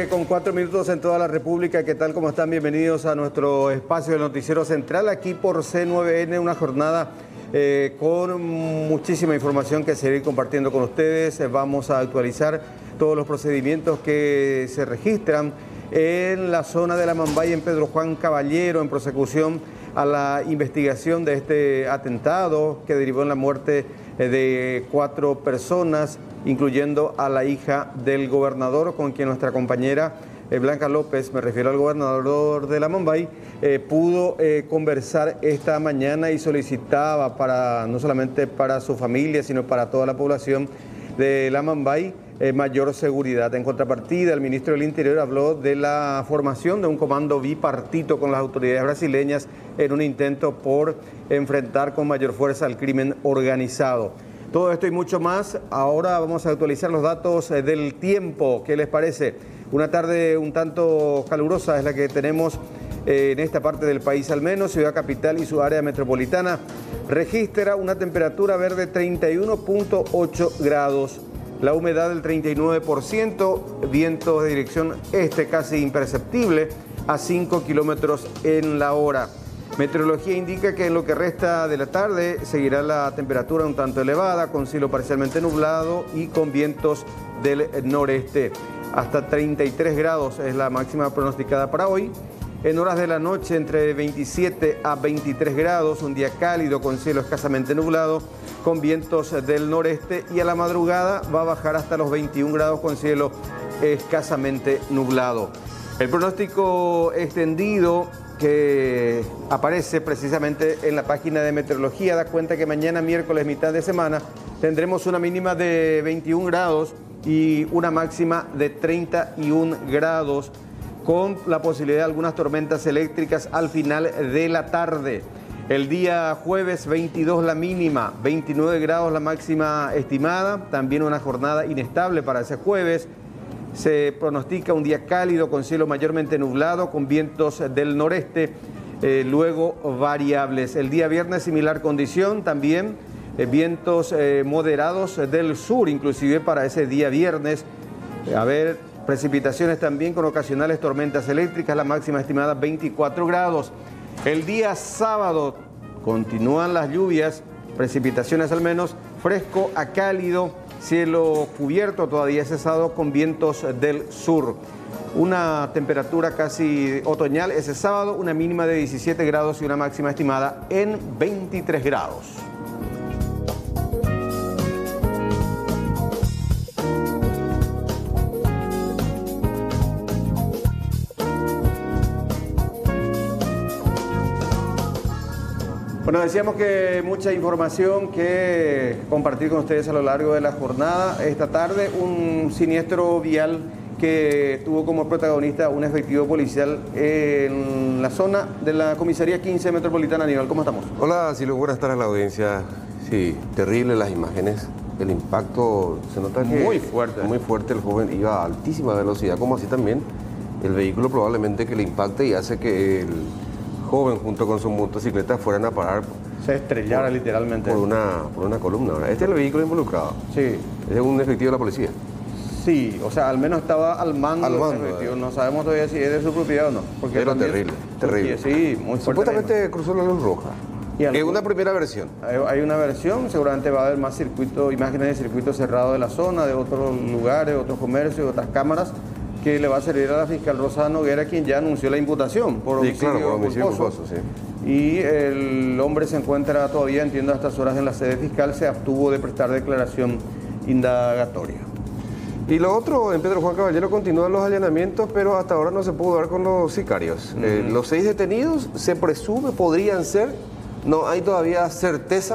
9:04 en toda la República. ¿Qué tal? ¿Cómo están? Bienvenidos a nuestro espacio del Noticiero Central, aquí por C9N, una jornada con muchísima información que seguir compartiendo con ustedes. Vamos a actualizar todos los procedimientos que se registran en la zona de la Mambay, en Pedro Juan Caballero, en prosecución a la investigación de este atentado que derivó en la muerte de 4 personas, incluyendo a la hija del gobernador, con quien nuestra compañera Blanca López, me refiero al gobernador de la Mambay, pudo conversar esta mañana y solicitaba no solamente para su familia, sino para toda la población de la Mambay, mayor seguridad. En contrapartida, el ministro del Interior habló de la formación de un comando bipartito con las autoridades brasileñas en un intento por enfrentar con mayor fuerza al crimen organizado. Todo esto y mucho más. Ahora vamos a actualizar los datos del tiempo. ¿Qué les parece? Una tarde un tanto calurosa es la que tenemos en esta parte del país, al menos. Ciudad Capital y su área metropolitana registra una temperatura verde 31.8 grados. La humedad del 39%, vientos de dirección este casi imperceptible a 5 kilómetros en la hora. Meteorología indica que en lo que resta de la tarde seguirá la temperatura un tanto elevada, con cielo parcialmente nublado y con vientos del noreste. Hasta 33 grados es la máxima pronosticada para hoy. En horas de la noche entre 27 a 23 grados, un día cálido con cielo escasamente nublado, con vientos del noreste, y a la madrugada va a bajar hasta los 21 grados con cielo escasamente nublado. El pronóstico extendido que aparece precisamente en la página de meteorología da cuenta que mañana miércoles, mitad de semana, tendremos una mínima de 21 grados y una máxima de 31 grados, con la posibilidad de algunas tormentas eléctricas al final de la tarde. El día jueves 22 la mínima, 29 grados la máxima estimada, también una jornada inestable para ese jueves. Se pronostica un día cálido con cielo mayormente nublado, con vientos del noreste, luego variables. El día viernes similar condición, también vientos moderados del sur, inclusive para ese día viernes. Precipitaciones también con ocasionales tormentas eléctricas, la máxima estimada 24 grados. El día sábado continúan las lluvias, precipitaciones al menos, fresco a cálido, cielo cubierto todavía cesado con vientos del sur. Una temperatura casi otoñal ese sábado, una mínima de 17 grados y una máxima estimada en 23 grados. Bueno, decíamos que mucha información que compartir con ustedes a lo largo de la jornada. Esta tarde, un siniestro vial que tuvo como protagonista un efectivo policial en la zona de la comisaría 15 metropolitana. Aníbal, ¿cómo estamos? Hola, Silvio, buenas tardes a la audiencia. Sí, terrible las imágenes. El impacto se nota que muy fuerte. Muy fuerte. El joven iba a altísima velocidad, como así también el vehículo probablemente que le impacte y hace que el joven junto con su motocicleta fueran a parar. Se estrellara literalmente. Por una columna, ¿verdad? Este es el vehículo involucrado. Sí. Es un efectivo de la policía. Sí, o sea, al menos estaba al mando del efectivo. No sabemos todavía si es de su propiedad o no. Porque era terrible, terrible. Sí, muy fuerte. Supuestamente cruzó la luz roja. Es una primera versión. Hay una versión, seguramente va a haber más circuitos, imágenes de circuito cerrado de la zona, de otros lugares, otros comercios, otras cámaras, que le va a servir a la fiscal Rosa Noguera, quien ya anunció la imputación por homicidio culposo. Sí. Y el hombre se encuentra todavía, entiendo, a estas horas en la sede fiscal, se abstuvo de prestar declaración indagatoria. Y lo otro, en Pedro Juan Caballero continúan los allanamientos, pero hasta ahora no se pudo dar con los sicarios. Los 6 detenidos se presume podrían ser, no hay todavía certeza.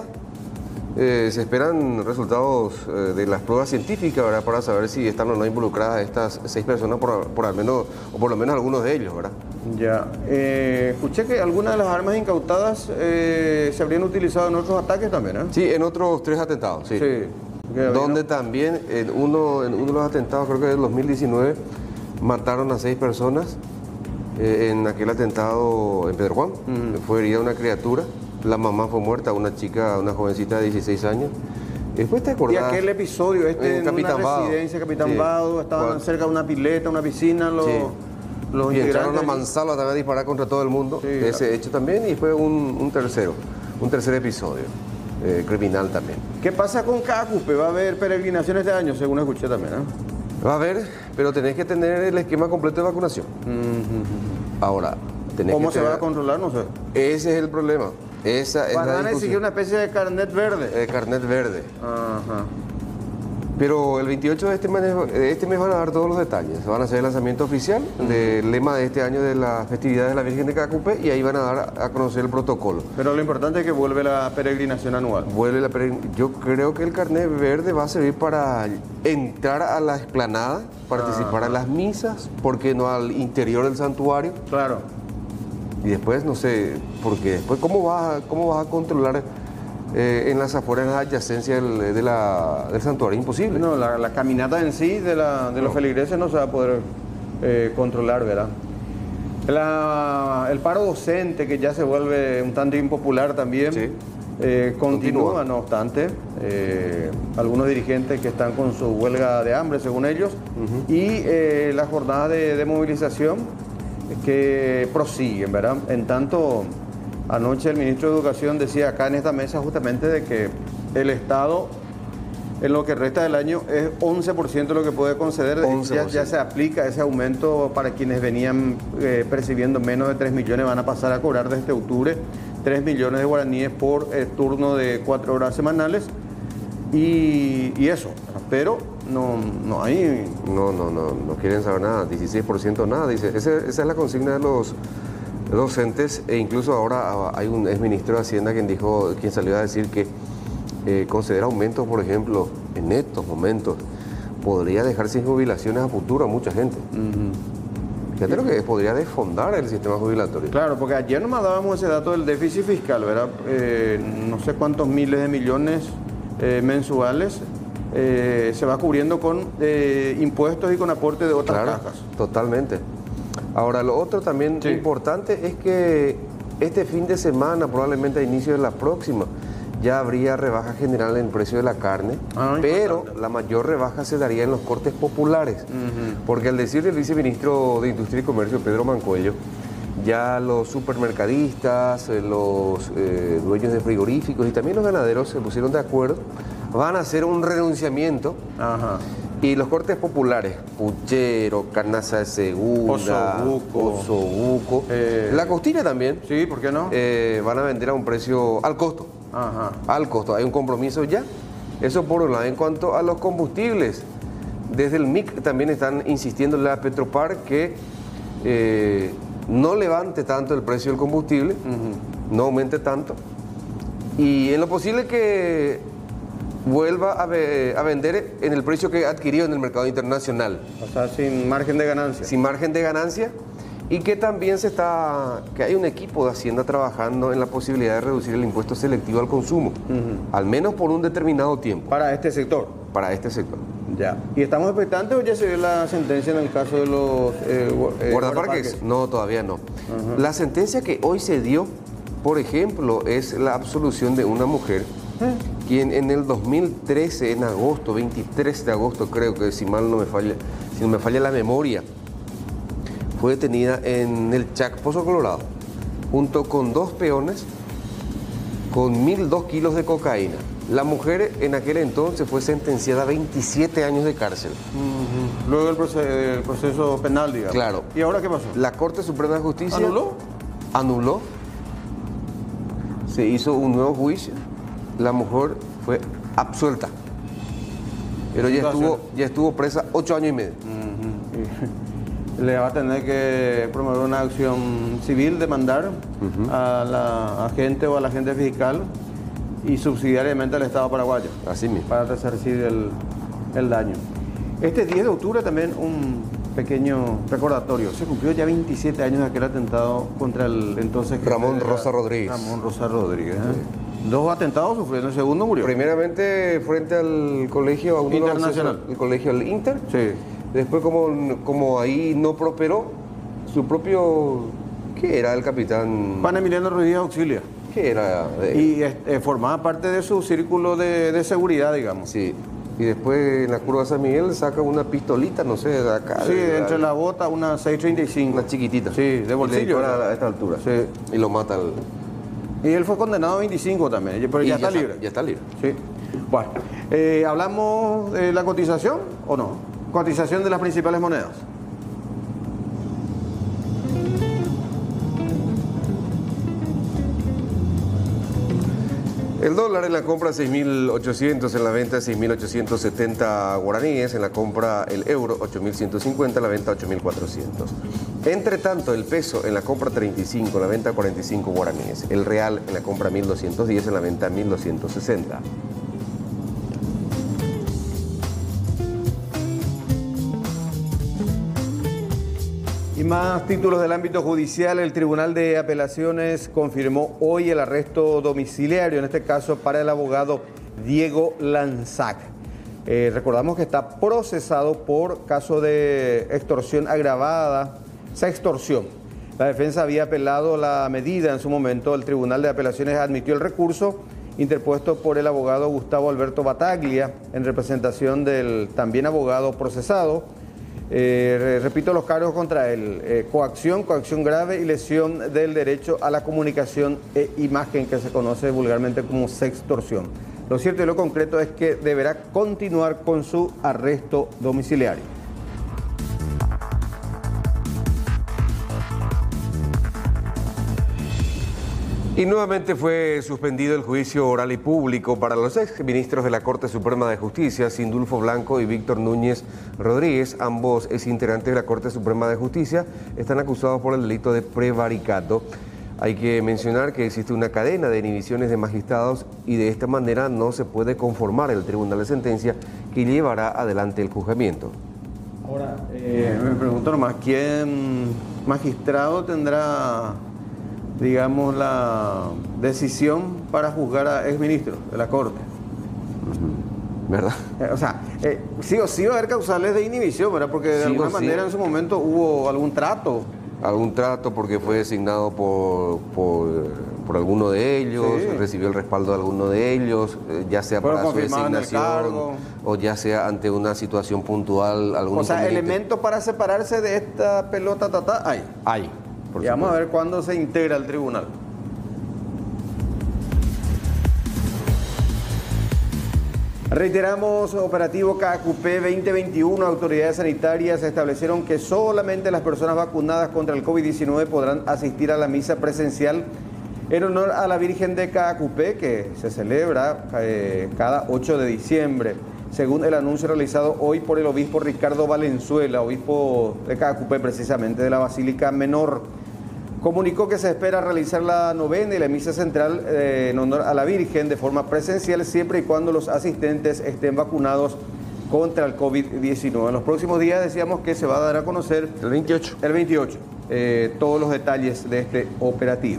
Se esperan resultados de las pruebas científicas, ¿verdad?, para saber si están o no involucradas estas 6 personas, por lo menos algunos de ellos, ¿verdad? Ya. Escuché que algunas de las armas incautadas se habrían utilizado en otros ataques también, ¿eh? Sí, en otros 3 atentados, sí. Donde también en uno de los atentados, creo que en 2019, mataron a 6 personas en aquel atentado en Pedro Juan. Fue herida una criatura. La mamá fue muerta, una chica, una jovencita de 16 años. Después te acordás. Y aquel episodio, en Capitán una Vado. residencia, Capitán Sí. Vado, estaban cerca de una pileta, una piscina, los Y entraron integrantes. a mansalva también a disparar contra todo el mundo. Sí, Ese claro. hecho también, y fue un tercer episodio, criminal también. ¿Qué pasa con Cacupe? ¿Va a haber peregrinación este año, según escuché también? Va a haber, pero tenés que tener el esquema completo de vacunación. Ahora, tenés ¿Cómo que se va a tener- controlar? No sé. Ese es el problema. Esa es Van la a discusión. exigir una especie de carnet verde. Carnet verde. Ajá. Pero el 28 de este mes van a dar todos los detalles. Van a hacer el lanzamiento oficial del lema de este año de las festividades de la Virgen de Cacupe y ahí van a dar a conocer el protocolo. Pero lo importante es que vuelve la peregrinación anual. Yo creo que el carnet verde va a servir para entrar a la explanada, participar en las misas, porque no al interior del santuario. Claro. Y después, no sé, porque después, ¿cómo vas a controlar en las afueras, en la adyacencia del santuario? Imposible. No, la caminata en sí de los feligreses no se va a poder controlar, ¿verdad? El paro docente, que ya se vuelve un tanto impopular también, Sí. continúa, no obstante. Algunos dirigentes que están con su huelga de hambre, según ellos, y las jornadas de movilización que prosiguen, ¿verdad? En tanto, anoche el ministro de Educación decía acá en esta mesa justamente de que el Estado en lo que resta del año es 11% lo que puede conceder. 11%. Ya se aplica ese aumento para quienes venían percibiendo menos de 3 millones, van a pasar a cobrar desde octubre 3 millones de guaraníes por turno de 4 horas semanales y eso, pero no hay... No quieren saber nada, 16% nada, dice. Esa es la consigna de los docentes, e incluso ahora hay un exministro de Hacienda quien salió a decir que conceder aumentos, por ejemplo, en estos momentos, podría dejar sin jubilaciones a futuro a mucha gente. Fíjate lo que podría desfondar el sistema jubilatorio. Claro, porque ayer nomás dábamos ese dato del déficit fiscal, ¿verdad? No sé cuántos miles de millones mensuales se va cubriendo con impuestos y con aporte de otras Claro, cajas. totalmente. Ahora, lo otro también Sí. importante es que este fin de semana, probablemente a inicio de la próxima, ya habría rebaja general en el precio de la carne, pero importante. la mayor rebaja se daría en los cortes populares, porque al decir el viceministro de Industria y Comercio, Pedro Mancuello, ya los supermercadistas, los dueños de frigoríficos y también los ganaderos se pusieron de acuerdo, van a hacer un renunciamiento. Ajá. Y los cortes populares, puchero, carnaza de segunda, osobuco, la costilla también, Sí, ¿por qué no? van a vender a un precio al costo. Ajá. Al costo, hay un compromiso ya. Eso por un lado. En cuanto a los combustibles, desde el MIC también están insistiendo a Petropar que no levante tanto el precio del combustible, no aumente tanto. Y en lo posible que vuelva a vender en el precio que adquirió en el mercado internacional, O sea, sin margen de ganancia. sin margen de ganancia, y que también que hay un equipo de Hacienda trabajando en la posibilidad de reducir el impuesto selectivo al consumo, al menos por un determinado tiempo, Para este sector. para este sector. Ya. ¿Y estamos expectantes o ya se dio la sentencia en el caso de los ¿Guardaparques? No, todavía no. La sentencia que hoy se dio, por ejemplo, es la absolución de una mujer quien en el 2013, en agosto, 23 de agosto creo que si no me falla la memoria, fue detenida en el Chac, Pozo Colorado, junto con 2 peones con 1.002 kilos de cocaína. La mujer en aquel entonces fue sentenciada a 27 años de cárcel. Luego el proceso penal, digamos. Claro. ¿Y ahora qué pasó? La Corte Suprema de Justicia ¿Anuló? Se hizo un nuevo juicio. La mujer fue absuelta. Pero ya estuvo presa 8 años y medio. Le va a tener que promover una acción civil, demandar a la agente o al agente fiscal y subsidiariamente al Estado paraguayo Así mismo. para resarcir el daño. Este 10 de octubre también un pequeño recordatorio. Se cumplió ya 27 años de aquel atentado contra el entonces jefe Ramón de Rosa Rodríguez. Ramón Rosa Rodríguez. 2 atentados sufriendo, el segundo murió. Primeramente frente al colegio, a uno de los Internacional. accesos, el colegio del Inter. Sí. Después como ahí no prosperó, su propio, ¿qué era el capitán? Juan Emiliano Ruiz Auxilia. que era de él. Y formaba parte de su círculo de seguridad, digamos. Sí. Y después en la curva de San Miguel saca una pistolita, no sé, de acá. Sí, entre la bota, una 6.35. Una chiquitita. Sí, de bolsillo. A esta altura. Sí. Y lo mata al... Y él fue condenado a 25 también, pero ya está libre. Ya está libre. Sí. Bueno, ¿hablamos de la cotización o no? Cotización de las principales monedas. El dólar en la compra 6.800, en la venta 6.870 guaraníes, en la compra el euro 8.150, en la venta 8.400. Entre tanto, el peso en la compra 35, en la venta 45 guaraníes. El real en la compra 1.210, en la venta 1.260. Y más títulos del ámbito judicial. El Tribunal de Apelaciones confirmó hoy el arresto domiciliario, en este caso para el abogado Diego Lanzac. Recordamos que está procesado por caso de extorsión agravada, sextorsión. La defensa había apelado la medida en su momento. El Tribunal de Apelaciones admitió el recurso interpuesto por el abogado Gustavo Alberto Bataglia en representación del también abogado procesado. Repito los cargos contra él: coacción grave y lesión del derecho a la comunicación e imagen, que se conoce vulgarmente como sextorsión. Lo cierto y lo concreto es que deberá continuar con su arresto domiciliario. Y nuevamente fue suspendido el juicio oral y público para los exministros de la Corte Suprema de Justicia, Sindulfo Blanco y Víctor Núñez Rodríguez. Ambos exintegrantes de la Corte Suprema de Justicia están acusados por el delito de prevaricato. Hay que mencionar que existe una cadena de inhibiciones de magistrados y de esta manera no se puede conformar el tribunal de sentencia que llevará adelante el juzgamiento. Ahora, me pregunto nomás, ¿quién magistrado tendrá, digamos, la decisión para juzgar a exministros de la Corte? ¿Verdad? O sea, sí o sí va a haber causales de inhibición, ¿verdad? Porque de alguna manera en su momento hubo algún trato. Algún trato porque fue designado por alguno de ellos, sí. Recibió el respaldo de alguno de ellos, ya sea para su designación o ya sea ante una situación puntual. O sea, elementos para separarse de esta pelota hay. Hay. Y vamos a ver cuándo se integra el tribunal. Reiteramos, operativo KQP 2021. Autoridades sanitarias establecieron que solamente las personas vacunadas contra el COVID-19 podrán asistir a la misa presencial en honor a la Virgen de KQP, que se celebra cada 8 de diciembre. Según el anuncio realizado hoy por el obispo Ricardo Valenzuela, obispo de KQP, precisamente de la Basílica Menor, comunicó que se espera realizar la novena y la misa central en honor a la Virgen de forma presencial, siempre y cuando los asistentes estén vacunados contra el COVID-19. En los próximos días decíamos que se va a dar a conocer el 28. El 28, todos los detalles de este operativo.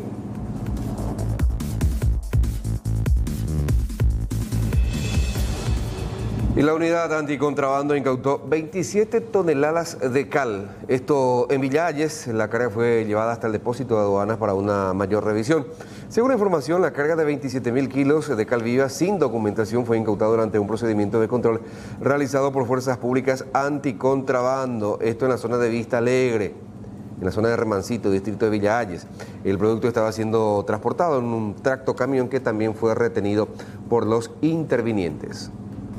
Y la unidad anticontrabando incautó 27 toneladas de cal. Esto en Villalles. La carga fue llevada hasta el depósito de aduanas para una mayor revisión. Según la información, la carga de 27.000 kilos de cal viva sin documentación fue incautada durante un procedimiento de control realizado por fuerzas públicas anticontrabando. Esto en la zona de Vista Alegre, en la zona de Remancito, distrito de Villalles. El producto estaba siendo transportado en un tractocamión que también fue retenido por los intervinientes.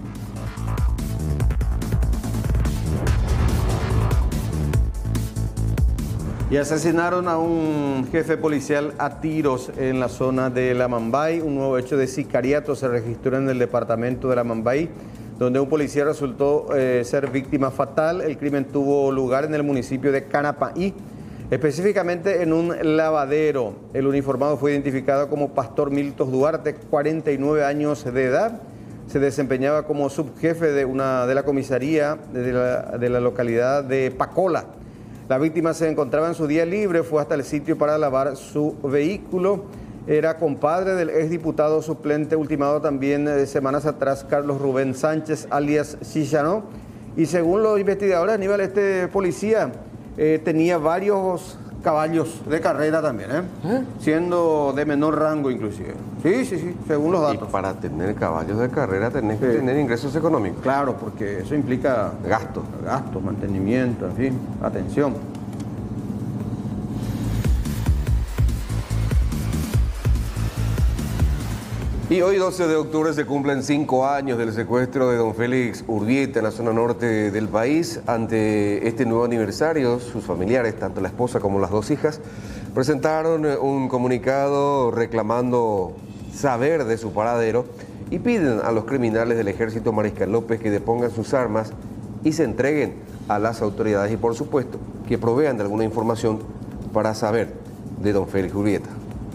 Y asesinaron a un jefe policial a tiros en la zona de La Mambay. Un nuevo hecho de sicariato se registró en el departamento de La Mambay, donde un policía resultó ser víctima fatal. El crimen tuvo lugar en el municipio de Canapaí, específicamente en un lavadero. El uniformado fue identificado como Pastor Milton Duarte, 49 años de edad. Se desempeñaba como subjefe de la comisaría de la localidad de Pacola. La víctima se encontraba en su día libre, fue hasta el sitio para lavar su vehículo. Era compadre del exdiputado suplente ultimado también semanas atrás, Carlos Rubén Sánchez, alias Chichano. Y según los investigadores, Aníbal, este policía tenía varios caballos de carrera también, siendo de menor rango inclusive. Sí, según los datos. Y para tener caballos de carrera tenés que tener ingresos económicos. Claro, porque eso implica Gasto, mantenimiento, en fin, atención. Y hoy 12 de octubre se cumplen 5 años del secuestro de don Félix Urbieta en la zona norte del país. Ante este nuevo aniversario, sus familiares, tanto la esposa como las 2 hijas, presentaron un comunicado reclamando saber de su paradero y piden a los criminales del ejército Mariscal López que depongan sus armas y se entreguen a las autoridades y, por supuesto, que provean de alguna información para saber de don Félix Urbieta.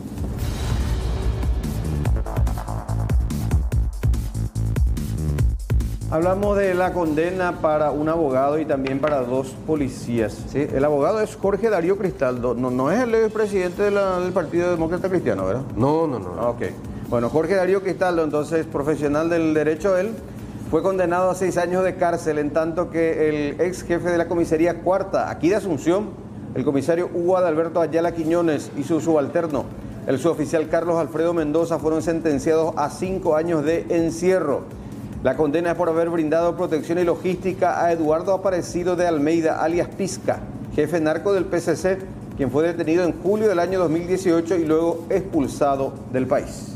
Hablamos de la condena para un abogado y también para 2 policías. ¿Sí? El abogado es Jorge Darío Cristaldo, no es el expresidente del Partido Demócrata Cristiano, ¿verdad? No. Ok. Bueno, Jorge Darío Cristaldo, entonces profesional del derecho, él fue condenado a 6 años de cárcel, en tanto que el ex jefe de la comisaría cuarta, aquí de Asunción, el comisario Hugo Adalberto Ayala Quiñones y su subalterno, el suboficial Carlos Alfredo Mendoza, fueron sentenciados a 5 años de encierro. La condena es por haber brindado protección y logística a Eduardo Aparecido de Almeida, alias Pizca, jefe narco del PCC, quien fue detenido en julio del año 2018 y luego expulsado del país.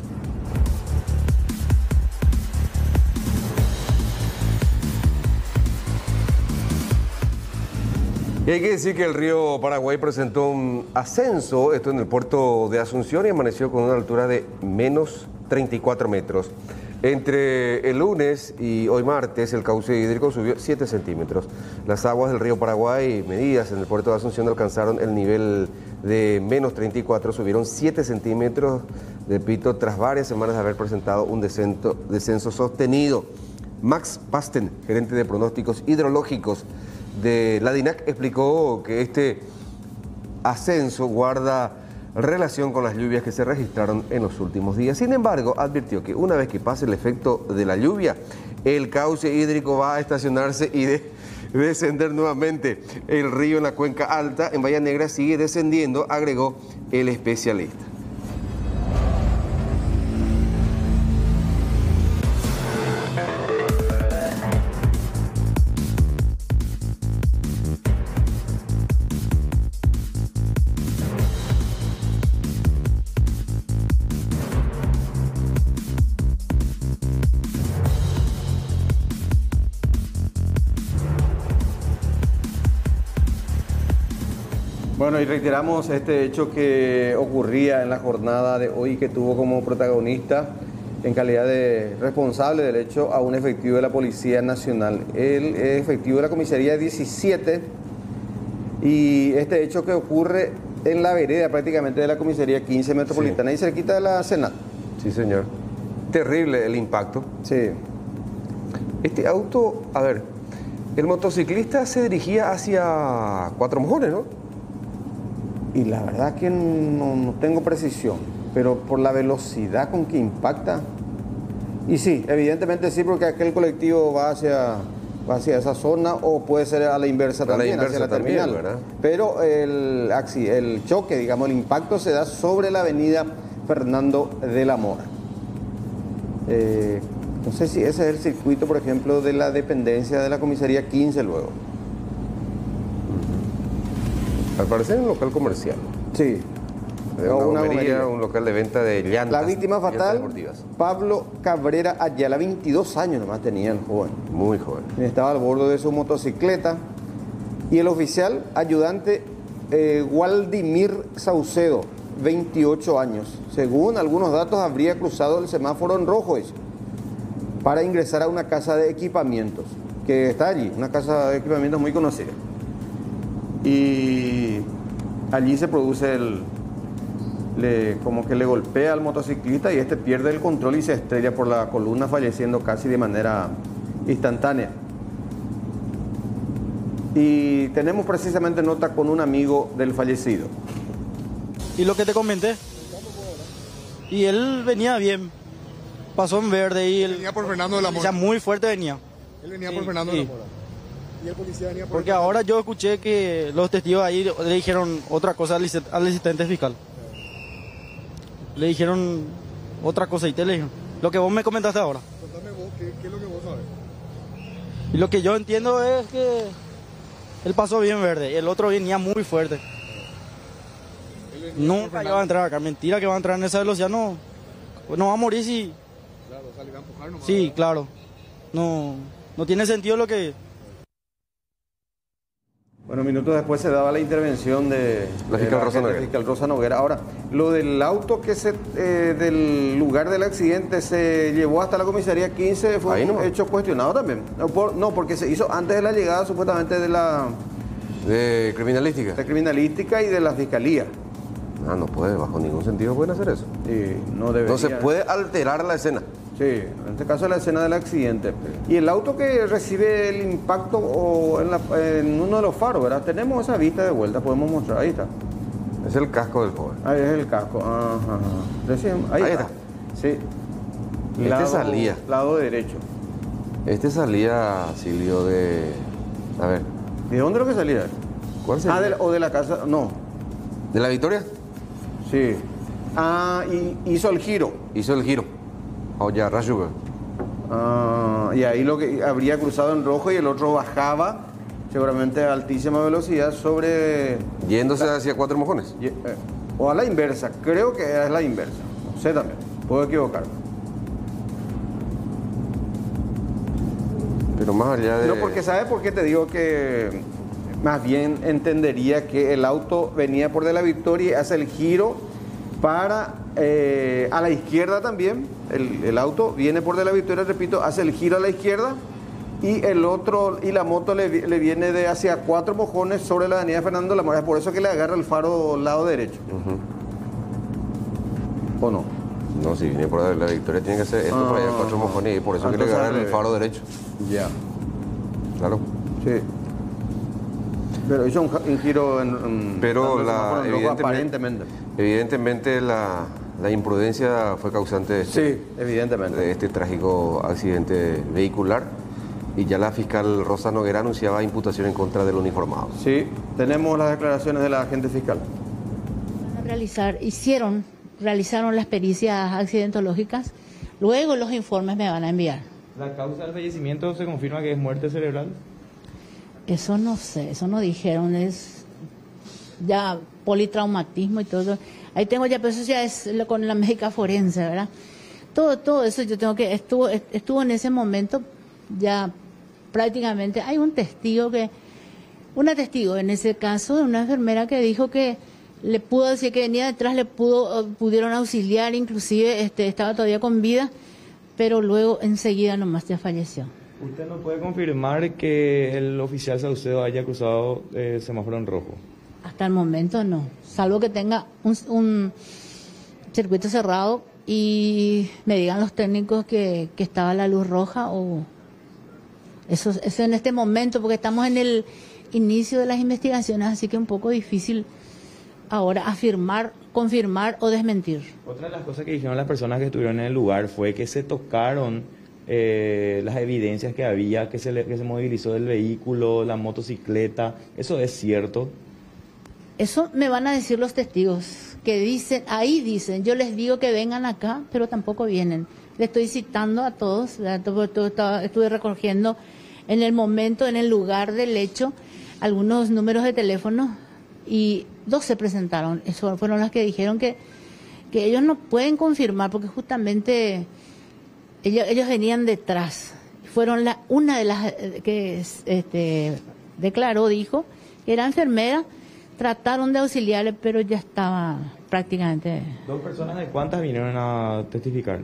Y hay que decir que el río Paraguay presentó un ascenso, esto en el puerto de Asunción, y amaneció con una altura de menos 34 metros. Entre el lunes y hoy martes, el cauce hídrico subió 7 centímetros. Las aguas del río Paraguay, medidas en el puerto de Asunción, alcanzaron el nivel de menos 34, subieron 7 centímetros de pito tras varias semanas de haber presentado un descenso sostenido. Max Pasten, gerente de pronósticos hidrológicos de la DINAC, explicó que este ascenso guarda relación con las lluvias que se registraron en los últimos días. Sin embargo, advirtió que una vez que pase el efecto de la lluvia, el cauce hídrico va a estacionarse y descender nuevamente. El río en la cuenca alta, en Bahía Negra, sigue descendiendo, agregó el especialista. Bueno, y reiteramos este hecho que ocurría en la jornada de hoy, que tuvo como protagonista, en calidad de responsable del hecho, a un efectivo de la Policía Nacional. El efectivo de la comisaría 17, y este hecho que ocurre en la vereda prácticamente de la comisaría 15 metropolitana, y cerquita de la Senat. Sí, señor. Terrible el impacto. Sí. Este auto, a ver, el motociclista se dirigía hacia Cuatro Mojones, ¿no? Y la verdad que no tengo precisión, pero por la velocidad con que impacta. Y sí, evidentemente sí, porque aquel colectivo va hacia esa zona, o puede ser a la inversa también, hacia la terminal. ¿Verdad? Pero el choque, digamos, el impacto se da sobre la avenida Fernando de la Mora. No sé si ese es el circuito, por ejemplo, de la dependencia de la comisaría 15 luego. Al parecer un local comercial. Sí. Una gomería, un local de venta de llantas. La víctima fatal, Pablo Cabrera Ayala, 22 años nomás tenía el joven. Muy joven. Estaba al bordo de su motocicleta. Y el oficial ayudante Waldimir Saucedo, 28 años. Según algunos datos, habría cruzado el semáforo en rojo para ingresar a una casa de equipamientos que está allí, una casa de equipamientos muy conocida. Y allí se produce como que le golpea al motociclista y este pierde el control y se estrella por la columna, falleciendo casi de manera instantánea. Y tenemos precisamente nota con un amigo del fallecido. Y lo que te comenté, y él venía bien, pasó en verde y él venía por Fernando de la Mora. Ya muy fuerte venía. Él venía por Fernando de la Mora. Y el policía venía por Porque detrás. ahora yo escuché que los testigos ahí le dijeron otra cosa al asistente fiscal. Le dijeron otra cosa y te le dijeron. Lo que vos me comentaste ahora. Contame vos, ¿qué es lo que vos sabés? Y lo que yo entiendo es que él pasó bien verde y el otro venía muy fuerte. Nunca iba a entrar acá. Mentira que va a entrar en esa velocidad. No va a morir si... Claro, o sea, le va a empujar nomás. Sí, claro. No tiene sentido lo que... Bueno, minutos después se daba la intervención de La fiscal Rosa agente Noguera. fiscal Rosa Noguera. Ahora, lo del auto que del lugar del accidente se llevó hasta la comisaría 15 fue Ahí un nomás. hecho cuestionado también. No, porque se hizo antes de la llegada supuestamente de la De criminalística. criminalística y de la fiscalía. No puede, bajo ningún sentido pueden hacer eso. Y no debería. No se puede alterar la escena. Sí, en este caso la escena del accidente. Y el auto que recibe el impacto en uno de los faros, ¿verdad? Tenemos esa vista de vuelta, podemos mostrar. Ahí está. Es el casco del joven. Ahí es el casco. Ajá. Ahí está. Sí. Salía. Lado derecho. Este salía, Silvio, de... A ver, ¿De dónde es lo que salía? ¿cuál sería? O de la casa. No. ¿De la Victoria? Sí. Y hizo el giro. Hizo el giro. O ya, Rashuga. Y ahí lo que habría cruzado en rojo y el otro bajaba, seguramente a altísima velocidad, sobre. Yéndose hacia Cuatro Mojones. O a la inversa. Creo que es la inversa. No sé también. Puedo equivocarme. Pero más allá de... No, porque ¿sabes por qué te digo que más bien entendería que el auto venía por de la Victoria y hace el giro para a la izquierda también? El auto viene por de la Victoria, repito, hace el giro a la izquierda y el otro, y la moto le viene de hacia Cuatro Mojones sobre la avenida Fernando La Mora. Es por eso que le agarra el faro lado derecho. ¿O no? No, si viene por la Victoria tiene que ser esto por allá, Cuatro Mojones, y por eso que le Entonces, agarra el faro derecho. Ya. Claro. Sí. Pero hizo un giro Pero aparentemente. Evidentemente la imprudencia fue causante de Sí, evidentemente. de este trágico accidente vehicular, y ya la fiscal Rosa Noguera anunciaba imputación en contra del uniformado. Sí, tenemos las declaraciones de la agente fiscal. Realizaron las pericias accidentológicas, luego los informes me van a enviar. ¿La causa del fallecimiento se confirma que es muerte cerebral? Eso no sé, eso no dijeron, es ya politraumatismo y todo. Ahí tengo ya, pero eso ya es con la médica forense, ¿verdad? Todo eso yo tengo que, estuvo en ese momento ya prácticamente, hay una testigo en ese caso, una enfermera que dijo que le pudo decir que venía detrás, pudieron auxiliar, inclusive estaba todavía con vida, pero luego enseguida nomás ya falleció. ¿Usted no puede confirmar que el oficial Saucedo haya cruzado semáforo en rojo? Hasta el momento no, salvo que tenga un circuito cerrado y me digan los técnicos que estaba la luz roja o... Eso en este momento, porque estamos en el inicio de las investigaciones, así que es un poco difícil ahora confirmar o desmentir. Otra de las cosas que dijeron las personas que estuvieron en el lugar fue que se tocaron las evidencias que había, que se movilizó el vehículo, la motocicleta. ¿Eso es cierto? Eso me van a decir los testigos, que dicen, yo les digo que vengan acá, pero tampoco vienen. Le estoy citando a todos, estuve recogiendo en el momento, en el lugar del hecho, algunos números de teléfono y 2 se presentaron. Eso fueron las que dijeron que ellos no pueden confirmar porque justamente ellos venían detrás. Fueron una de las que declaró, dijo que era enfermera, trataron de auxiliarle, pero ya estaba prácticamente... ¿2 personas de cuántas vinieron a testificar?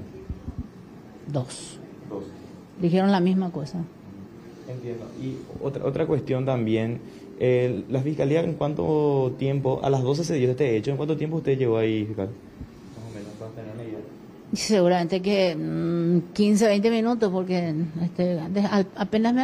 2. Dijeron la misma cosa. Entiendo. Y otra cuestión también, la fiscalía, ¿en cuánto tiempo, a las 12 se dio este hecho, en cuánto tiempo usted llegó ahí, fiscal? Más o menos, para tener una idea. Seguramente que 15, 20 minutos, porque apenas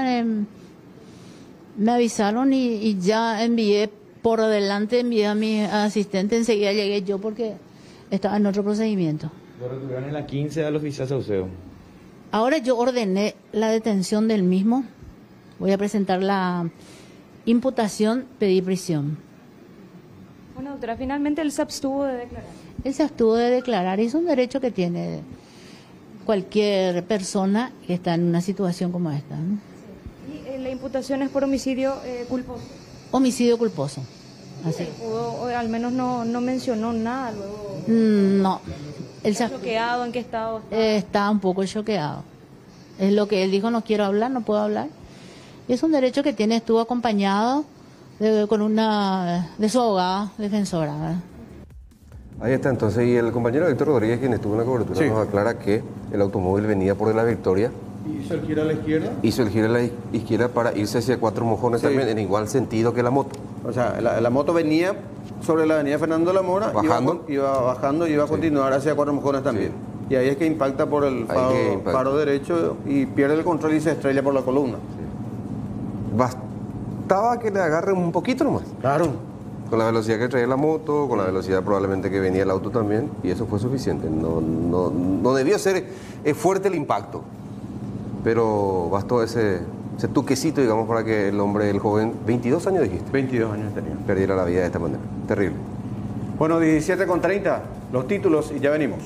me avisaron y ya envié a mi asistente, enseguida llegué yo porque estaba en otro procedimiento. Lo retuvieron en la 15 al oficial Saucedo. Ahora yo ordené la detención del mismo Voy a presentar la imputación, pedir prisión. Bueno, doctora, finalmente él se abstuvo de declarar. Él se abstuvo de declarar y es un derecho que tiene cualquier persona que está en una situación como esta, ¿no? Y la imputación es por homicidio culposo. Homicidio culposo. Así. Al menos no mencionó nada luego. No. Él ¿Está choqueado? ¿En qué estado está? Está un poco choqueado. Es lo que él dijo, no quiero hablar, no puedo hablar. Y es un derecho que tiene, estuvo acompañado con una de su abogada defensora, ¿verdad? Ahí está entonces, y el compañero Víctor Rodríguez, quien estuvo en la cobertura, nos aclara que el automóvil venía por La Victoria. ¿Hizo el giro a la izquierda? Hizo el giro a la izquierda para irse hacia Cuatro Mojones también, en igual sentido que la moto. O sea, la moto venía sobre la avenida Fernando de la Mora, bajando. iba bajando y iba a continuar hacia Cuatro Mojones también. Sí. Y ahí es que impacta por el faro derecho y pierde el control y se estrella por la columna. Sí. Bastaba que le agarren un poquito nomás. Claro. Con la velocidad que traía la moto, con la velocidad probablemente que venía el auto también, y eso fue suficiente. No debió ser fuerte el impacto, pero bastó ese tuquecito, digamos, para que el hombre, el joven, 22 años dijiste. 22 años tenía. Perdiera la vida de esta manera. Terrible. Bueno, 17:30, los títulos y ya venimos.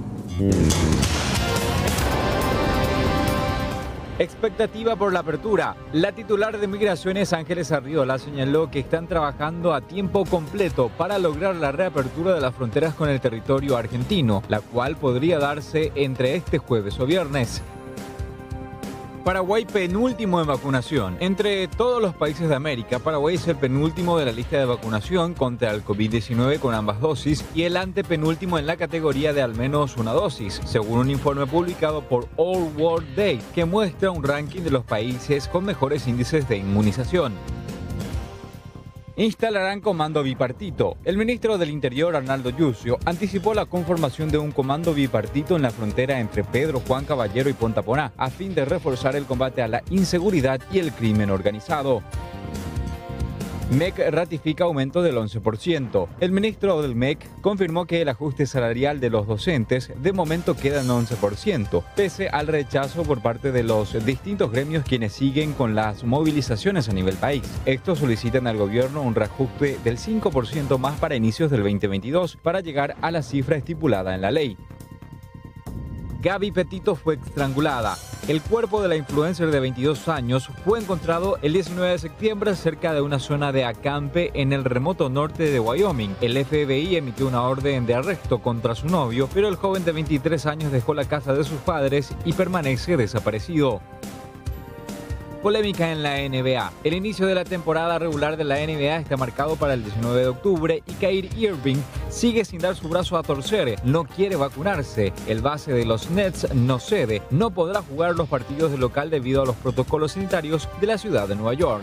Expectativa por la apertura. La titular de Migraciones, Ángeles Arriola, señaló que están trabajando a tiempo completo para lograr la reapertura de las fronteras con el territorio argentino, la cual podría darse entre este jueves o viernes. Paraguay penúltimo en vacunación. Entre todos los países de América, Paraguay es el penúltimo de la lista de vacunación contra el COVID-19 con ambas dosis y el antepenúltimo en la categoría de al menos una dosis, según un informe publicado por All World Day, que muestra un ranking de los países con mejores índices de inmunización. Instalarán comando bipartito. El ministro del Interior, Arnaldo Yucio, anticipó la conformación de un comando bipartito en la frontera entre Pedro Juan Caballero y Pontaponá, a fin de reforzar el combate a la inseguridad y el crimen organizado. MEC ratifica aumento del 11%. El ministro del MEC confirmó que el ajuste salarial de los docentes de momento queda en 11%, pese al rechazo por parte de los distintos gremios quienes siguen con las movilizaciones a nivel país. Estos solicitan al gobierno un reajuste del 5% más para inicios del 2022 para llegar a la cifra estipulada en la ley. Gaby Petito fue estrangulada. El cuerpo de la influencer de 22 años fue encontrado el 19 de septiembre cerca de una zona de acampe en el remoto norte de Wyoming. El FBI emitió una orden de arresto contra su novio, pero el joven de 23 años dejó la casa de sus padres y permanece desaparecido. Polémica en la NBA. El inicio de la temporada regular de la NBA está marcado para el 19 de octubre y Kyrie Irving sigue sin dar su brazo a torcer. No quiere vacunarse. El base de los Nets no cede. No podrá jugar los partidos de local debido a los protocolos sanitarios de la ciudad de Nueva York.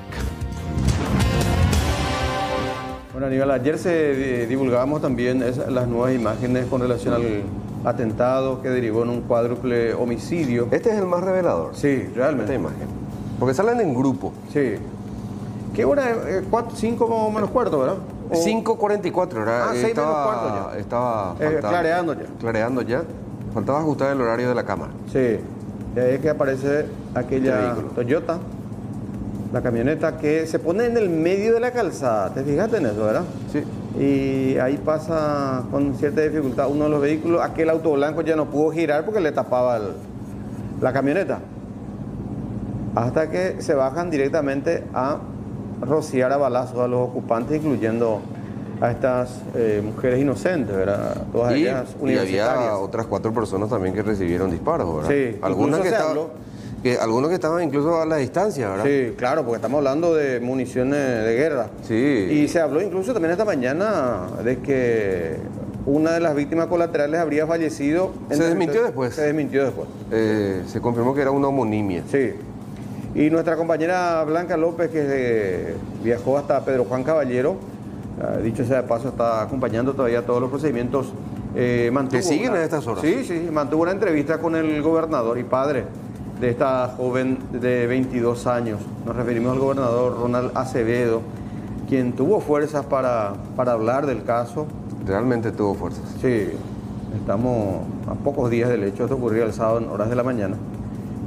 Bueno, Aníbal, ayer divulgábamos también las nuevas imágenes con relación al atentado que derivó en un cuádruple homicidio. Este es el más revelador. Sí, realmente. Esta imagen. Porque salen en grupo. Sí. ¿Qué hora? 5 menos cuarto, ¿verdad? 5:44 era. 6 menos cuarto ya. Estaba clareando ya. Clareando ya. Faltaba ajustar el horario de la cámara. Sí. Y ahí es que aparece aquella Toyota, la camioneta que se pone en el medio de la calzada. ¿Te fijaste en eso, verdad? Sí. Y ahí pasa con cierta dificultad uno de los vehículos. Aquel auto blanco ya no pudo girar porque le tapaba la camioneta. Hasta que se bajan directamente a rociar a balazos a los ocupantes, incluyendo a estas mujeres inocentes, ¿verdad? Todas ellas universitarias. Y había otras 4 personas también que recibieron disparos, ¿verdad? Sí, algunos que estaban incluso a la distancia, ¿verdad? Sí, claro, porque estamos hablando de municiones de guerra. Sí. Y se habló incluso también esta mañana de que una de las víctimas colaterales habría fallecido. Se desmintió después. Se desmintió después. Se confirmó que era una homonimia. Sí. Y nuestra compañera Blanca López, que viajó hasta Pedro Juan Caballero, dicho sea de paso, está acompañando todavía todos los procedimientos. ¿Que siguen a estas horas? Sí, mantuvo una entrevista con el gobernador y padre de esta joven de 22 años. Nos referimos al gobernador Ronald Acevedo, quien tuvo fuerzas para hablar del caso. Realmente tuvo fuerzas. Sí, estamos a pocos días del hecho. Esto ocurrió el sábado en horas de la mañana.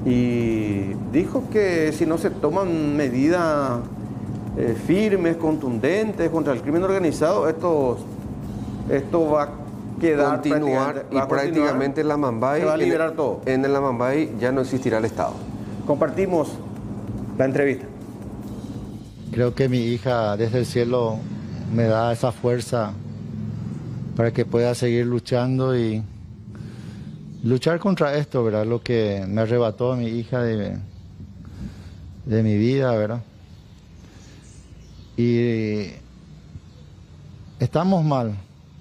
y dijo que si no se toman medidas firmes, contundentes contra el crimen organizado, esto va a quedar continuar y prácticamente en la Mambay, se va a liberar todo. En la Mambay ya no existirá el Estado. Compartimos la entrevista. Creo que mi hija desde el cielo me da esa fuerza para que pueda seguir luchando y luchar contra esto, ¿verdad? Lo que me arrebató a mi hija de mi vida, ¿verdad? Y estamos mal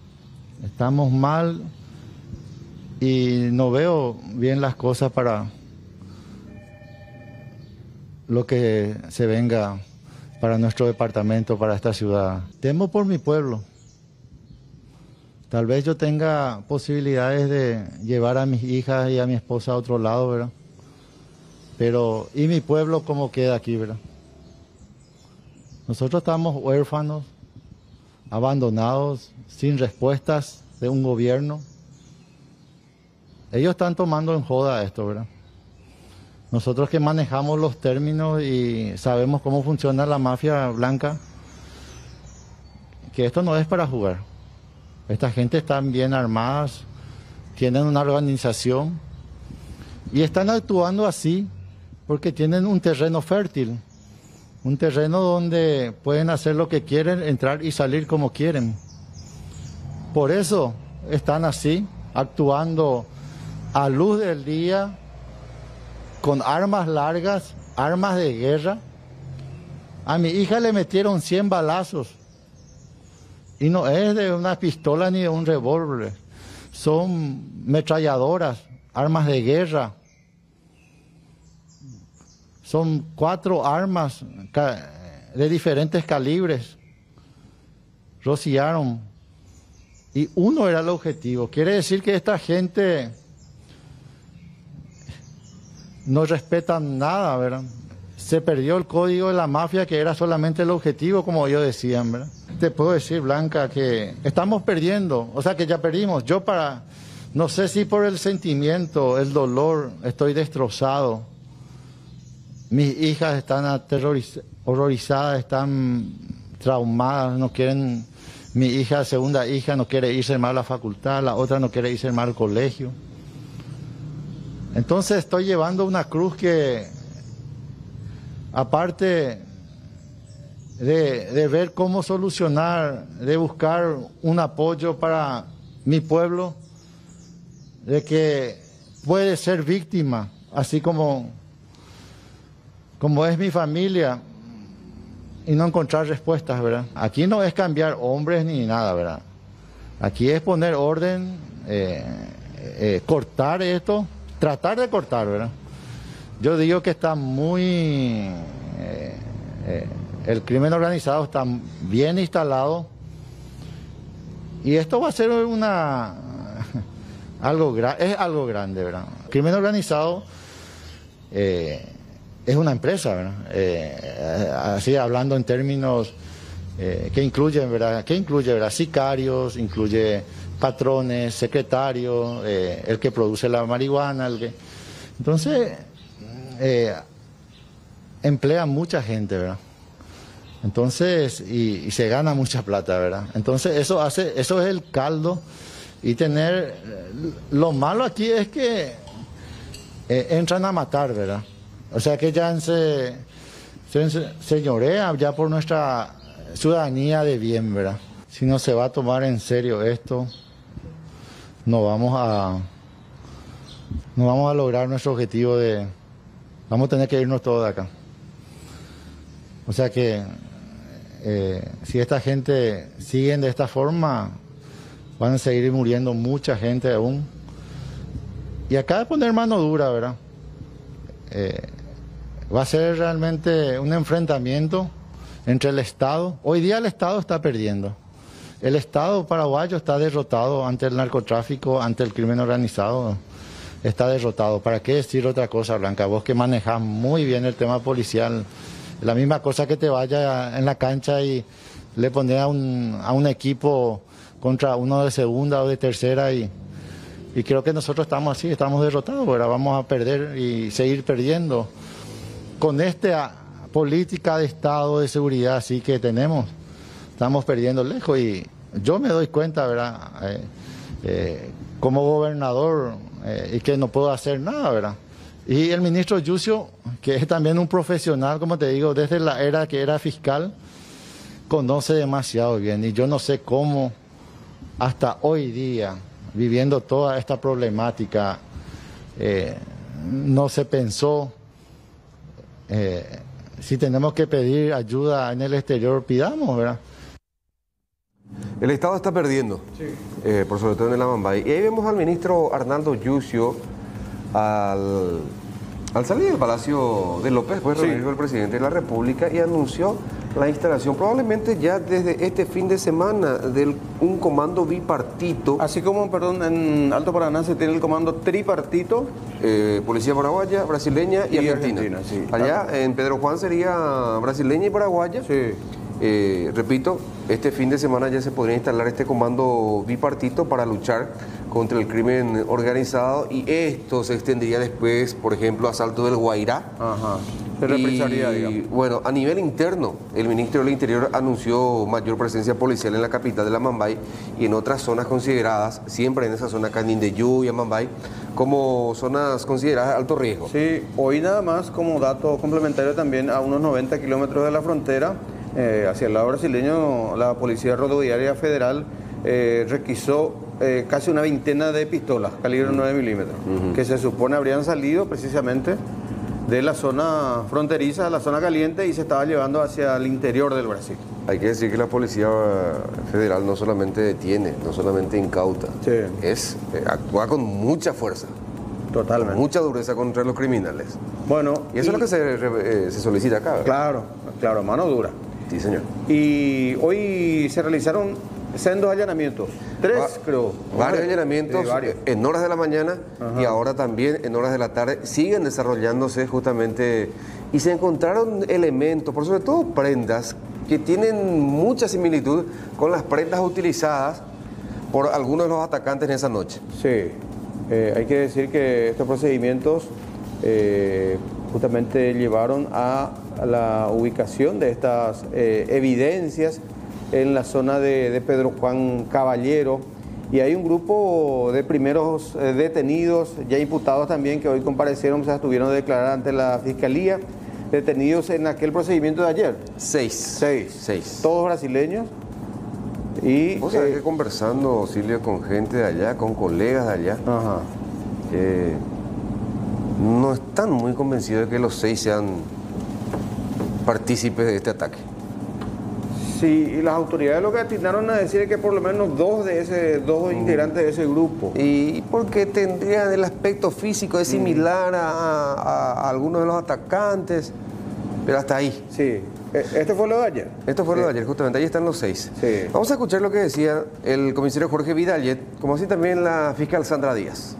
y no veo bien las cosas para lo que se venga para nuestro departamento, para esta ciudad. Temo por mi pueblo. Tal vez yo tenga posibilidades de llevar a mis hijas y a mi esposa a otro lado, ¿verdad? Pero, ¿y mi pueblo cómo queda aquí, verdad? Nosotros estamos huérfanos, abandonados, sin respuestas de un gobierno. Ellos están tomando en joda esto, ¿verdad? Nosotros que manejamos los términos y sabemos cómo funciona la mafia blanca, que esto no es para jugar. Esta gente están bien armadas, tienen una organización y están actuando así porque tienen un terreno fértil, un terreno donde pueden hacer lo que quieren, entrar y salir como quieren. Por eso están así, actuando a luz del día, con armas largas, armas de guerra. A mi hija le metieron 100 balazos. Y no es de una pistola ni de un revólver. Son metralladoras, armas de guerra. Son 4 armas de diferentes calibres. Rociaron. Y uno era el objetivo. Quiere decir que esta gente no respetan nada, ¿verdad? Se perdió el código de la mafia, que era solamente el objetivo, como ellos decían, ¿verdad? Te puedo decir, Blanca, que estamos perdiendo, o sea que ya perdimos. No sé si por el sentimiento, el dolor, estoy destrozado. Mis hijas están horrorizadas, están traumadas, no quieren, mi hija, segunda hija, no quiere irse más a la facultad, la otra no quiere irse más al colegio. Entonces estoy llevando una cruz que, aparte de ver cómo solucionar, de buscar un apoyo para mi pueblo, de que puede ser víctima, así como es mi familia, y no encontrar respuestas, ¿verdad? Aquí no es cambiar hombres ni nada, ¿verdad? Aquí es poner orden, cortar esto, tratar de cortar, ¿verdad? Yo digo que está muy... el crimen organizado está bien instalado y esto va a ser algo grande, ¿verdad? El crimen organizado es una empresa, ¿verdad? Así hablando en términos que incluyen, ¿verdad? ¿Qué incluye, verdad? Sicarios, incluye patrones, secretarios, el que produce la marihuana, entonces emplea mucha gente, ¿verdad? Entonces, y se gana mucha plata, ¿verdad? Entonces eso es el caldo. Y lo malo aquí es que entran a matar, ¿verdad? O sea que ya se señorea ya por nuestra ciudadanía de bien, ¿verdad? Si no se va a tomar en serio esto, no vamos a lograr nuestro objetivo vamos a tener que irnos todos de acá. O sea que si esta gente sigue de esta forma, van a seguir muriendo mucha gente aún. Y acá de poner mano dura, ¿verdad? Va a ser realmente un enfrentamiento entre el Estado. Hoy día el Estado está perdiendo. El Estado paraguayo está derrotado ante el narcotráfico, ante el crimen organizado. Está derrotado. ¿Para qué decir otra cosa, Blanca? Vos que manejás muy bien el tema policial. La misma cosa que te vaya en la cancha y le pones a un equipo contra uno de segunda o de tercera y Y creo que nosotros estamos así, estamos derrotados, ¿verdad? Vamos a perder y seguir perdiendo. Con esta política de Estado de seguridad así que tenemos, estamos perdiendo lejos y yo me doy cuenta, ¿verdad? Como gobernador y que no puedo hacer nada, ¿verdad? Y el ministro Yusio, que es también un profesional, como te digo, desde la era que era fiscal, conoce demasiado bien y yo no sé cómo hasta hoy día, viviendo toda esta problemática, no se pensó, si tenemos que pedir ayuda en el exterior, pidamos, ¿verdad? El Estado está perdiendo, por sobre todo en el Amambay. Y ahí vemos al ministro Arnaldo Yusio al salir del Palacio de López, pues reunió el presidente de la República y anunció la instalación probablemente ya desde este fin de semana de un comando bipartito. Así como, perdón, en Alto Paraná se tiene el comando tripartito. Policía paraguaya, brasileña y argentina. Sí. Allá en Pedro Juan sería brasileña y paraguaya. Sí. Repito, este fin de semana ya se podría instalar este comando bipartito para luchar contra el crimen organizado y esto se extendería después, por ejemplo, a Salto del Guairá. Ajá. Se represaría, digamos. Bueno, a nivel interno, el ministro del Interior anunció mayor presencia policial en la capital de la Amambay y en otras zonas consideradas, siempre en esa zona Canindeyú y Amambay, como zonas consideradas de alto riesgo. Sí, hoy nada más como dato complementario también a unos 90 kilómetros de la frontera, hacia el lado brasileño, la Policía Rodoviaria Federal requisó casi una veintena de pistolas calibre 9 milímetros, que se supone habrían salido precisamente de la zona fronteriza, la zona caliente, y se estaba llevando hacia el interior del Brasil. Hay que decir que la Policía Federal no solamente detiene, no solamente incauta, actúa con mucha fuerza. Totalmente. Con mucha dureza contra los criminales. Bueno, y eso es lo que se solicita acá, ¿verdad? Claro, mano dura. Sí, señor. Y hoy se realizaron sendos allanamientos, creo. Varios allanamientos en horas de la mañana y ahora también en horas de la tarde siguen desarrollándose justamente y se encontraron elementos, por sobre todo prendas, que tienen mucha similitud con las prendas utilizadas por algunos de los atacantes en esa noche. Sí, hay que decir que estos procedimientos justamente llevaron a la ubicación de estas evidencias en la zona de Pedro Juan Caballero, y hay un grupo de primeros detenidos, ya imputados también, que hoy comparecieron, o sea, estuvieron a declarar ante la Fiscalía, detenidos en aquel procedimiento de ayer. Seis. Todos brasileños. Y vos sabés que conversando, Silvia, con gente de allá, con colegas de allá, no están muy convencidos de que los 6 sean partícipes de este ataque. Sí, y las autoridades lo que atinaron a decir es que por lo menos dos integrantes de ese grupo. Y porque tendrían el aspecto físico es similar a algunos de los atacantes, pero hasta ahí. Sí. ¿Esto fue lo de ayer? Esto fue lo de ayer, justamente. Ahí están los 6. Sí. Vamos a escuchar lo que decía el comisario Jorge Vidallet, como así también la fiscal Sandra Díaz.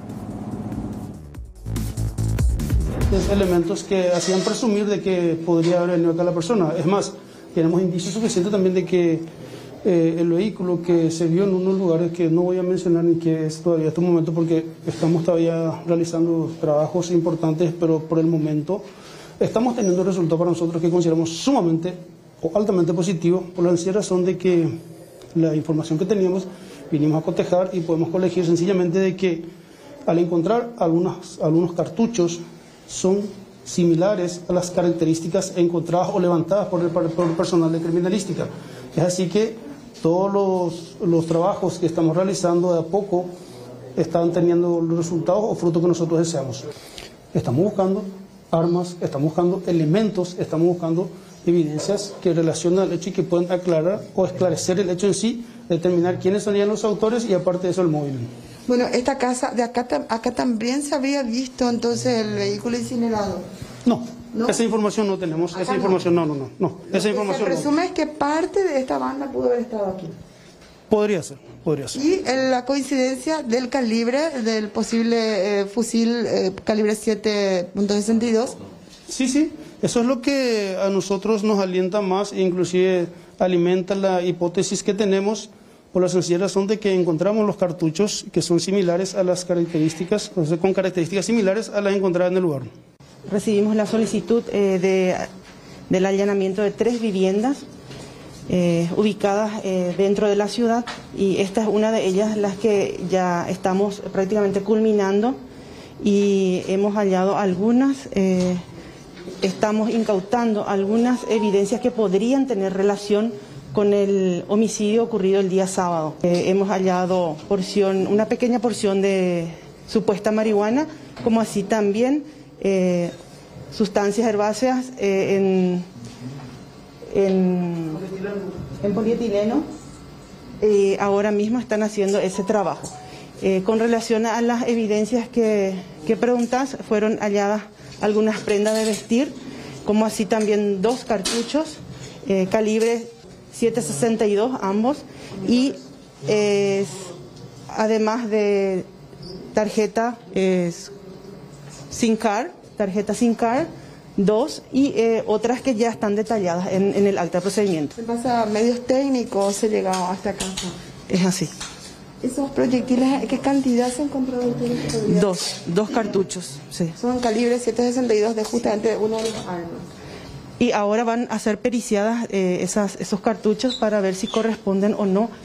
Elementos que hacían presumir de que podría haber venido acá la persona. Es más, tenemos indicios suficientes también de que el vehículo que se vio en unos lugares que no voy a mencionar ni que es todavía este momento porque estamos todavía realizando trabajos importantes, pero por el momento estamos teniendo resultados para nosotros que consideramos sumamente o altamente positivos, por la sencilla razón de que la información que teníamos vinimos a cotejar y podemos colegir sencillamente de que al encontrar algunos cartuchos son similares a las características encontradas o levantadas por el personal de criminalística. Es así que todos los trabajos que estamos realizando de a poco están teniendo los resultados o frutos que nosotros deseamos. Estamos buscando armas, estamos buscando elementos, estamos buscando evidencias que relacionan el hecho y que puedan aclarar o esclarecer el hecho en sí, determinar quiénes serían los autores y aparte de eso el móvil. Bueno, esta casa, de acá también se había visto entonces el vehículo incinerado. No, esa información no tenemos, esa información no. Esa información se presume que parte de esta banda pudo haber estado aquí. Podría ser. Y la coincidencia del calibre, del posible fusil calibre 7.62. Sí, eso es lo que a nosotros nos alienta más e inclusive alimenta la hipótesis que tenemos por la sencilla razón de que encontramos los cartuchos que son similares a las características, o sea, con características similares a las encontradas en el lugar. Recibimos la solicitud del allanamiento de 3 viviendas ubicadas dentro de la ciudad, y esta es una de ellas, las que ya estamos prácticamente culminando, y hemos hallado algunas, estamos incautando algunas evidencias que podrían tener relación con el homicidio ocurrido el día sábado. Hemos hallado una pequeña porción de supuesta marihuana, como así también sustancias herbáceas en polietileno. Ahora mismo están haciendo ese trabajo. Con relación a las evidencias que preguntas, fueron halladas algunas prendas de vestir, como así también 2 cartuchos, calibre 7.62 ambos, y además de tarjeta SIM card, 2, y otras que ya están detalladas en el acta de procedimiento. ¿Se pasa a medios técnicos, se llegaba hasta acá? Es así. ¿Esos proyectiles, qué cantidad se encontró? 2 cartuchos, sí. Son calibre 7.62 de justamente una de las armas. Y ahora van a ser periciadas esos cartuchos para ver si corresponden o no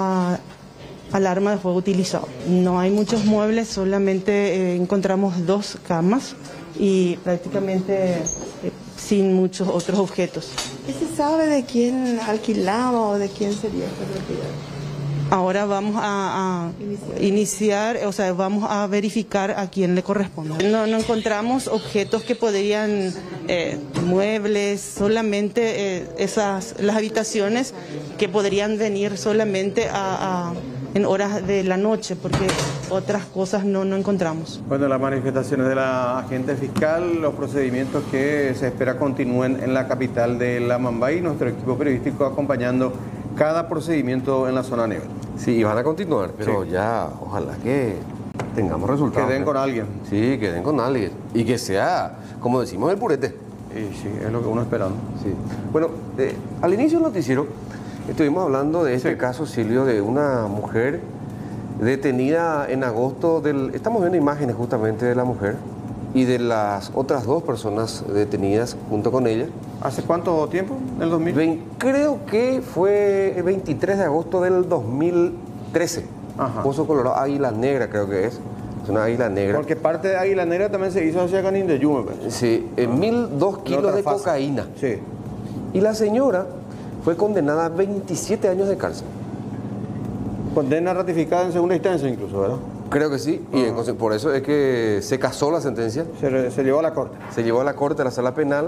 al arma de fuego utilizado. No hay muchos muebles, solamente encontramos 2 camas y prácticamente sin muchos otros objetos. ¿Qué se sabe de quién alquilaba o de quién sería esta propiedad? Ahora vamos a iniciar, o sea, vamos a verificar a quién le corresponde. No encontramos objetos que podrían, muebles, solamente las habitaciones que podrían venir solamente en horas de la noche, porque otras cosas no encontramos. Bueno, las manifestaciones de la agente fiscal, los procedimientos que se espera continúen en la capital de La Mambay, nuestro equipo periodístico acompañando cada procedimiento en la zona nivel. Sí, y van a continuar, pero sí, ya ojalá que tengamos resultados. Que den con alguien. Sí, que den con alguien. Y que sea, como decimos, el purete. Sí, es lo que uno espera, ¿no? Sí. Bueno, al inicio del noticiero estuvimos hablando de este caso, Silvio, de una mujer detenida en agosto Estamos viendo imágenes justamente de la mujer y de las otras 2 personas detenidas junto con ella. ¿Hace cuánto tiempo? ¿En el 2000? Creo que fue el 23 de agosto del 2013. Ajá. Pozo Colorado, Águila Negra creo que es. Es una águila negra. Porque parte de Águila Negra también se hizo hacia Canindeyú. Sí, 1.002 kilos de cocaína. Sí. Y la señora fue condenada a 27 años de cárcel. Condena ratificada en segunda instancia incluso, ¿verdad? Creo que sí, y por eso es que se casó la sentencia. Se llevó a la corte. Se llevó a la corte, a la sala penal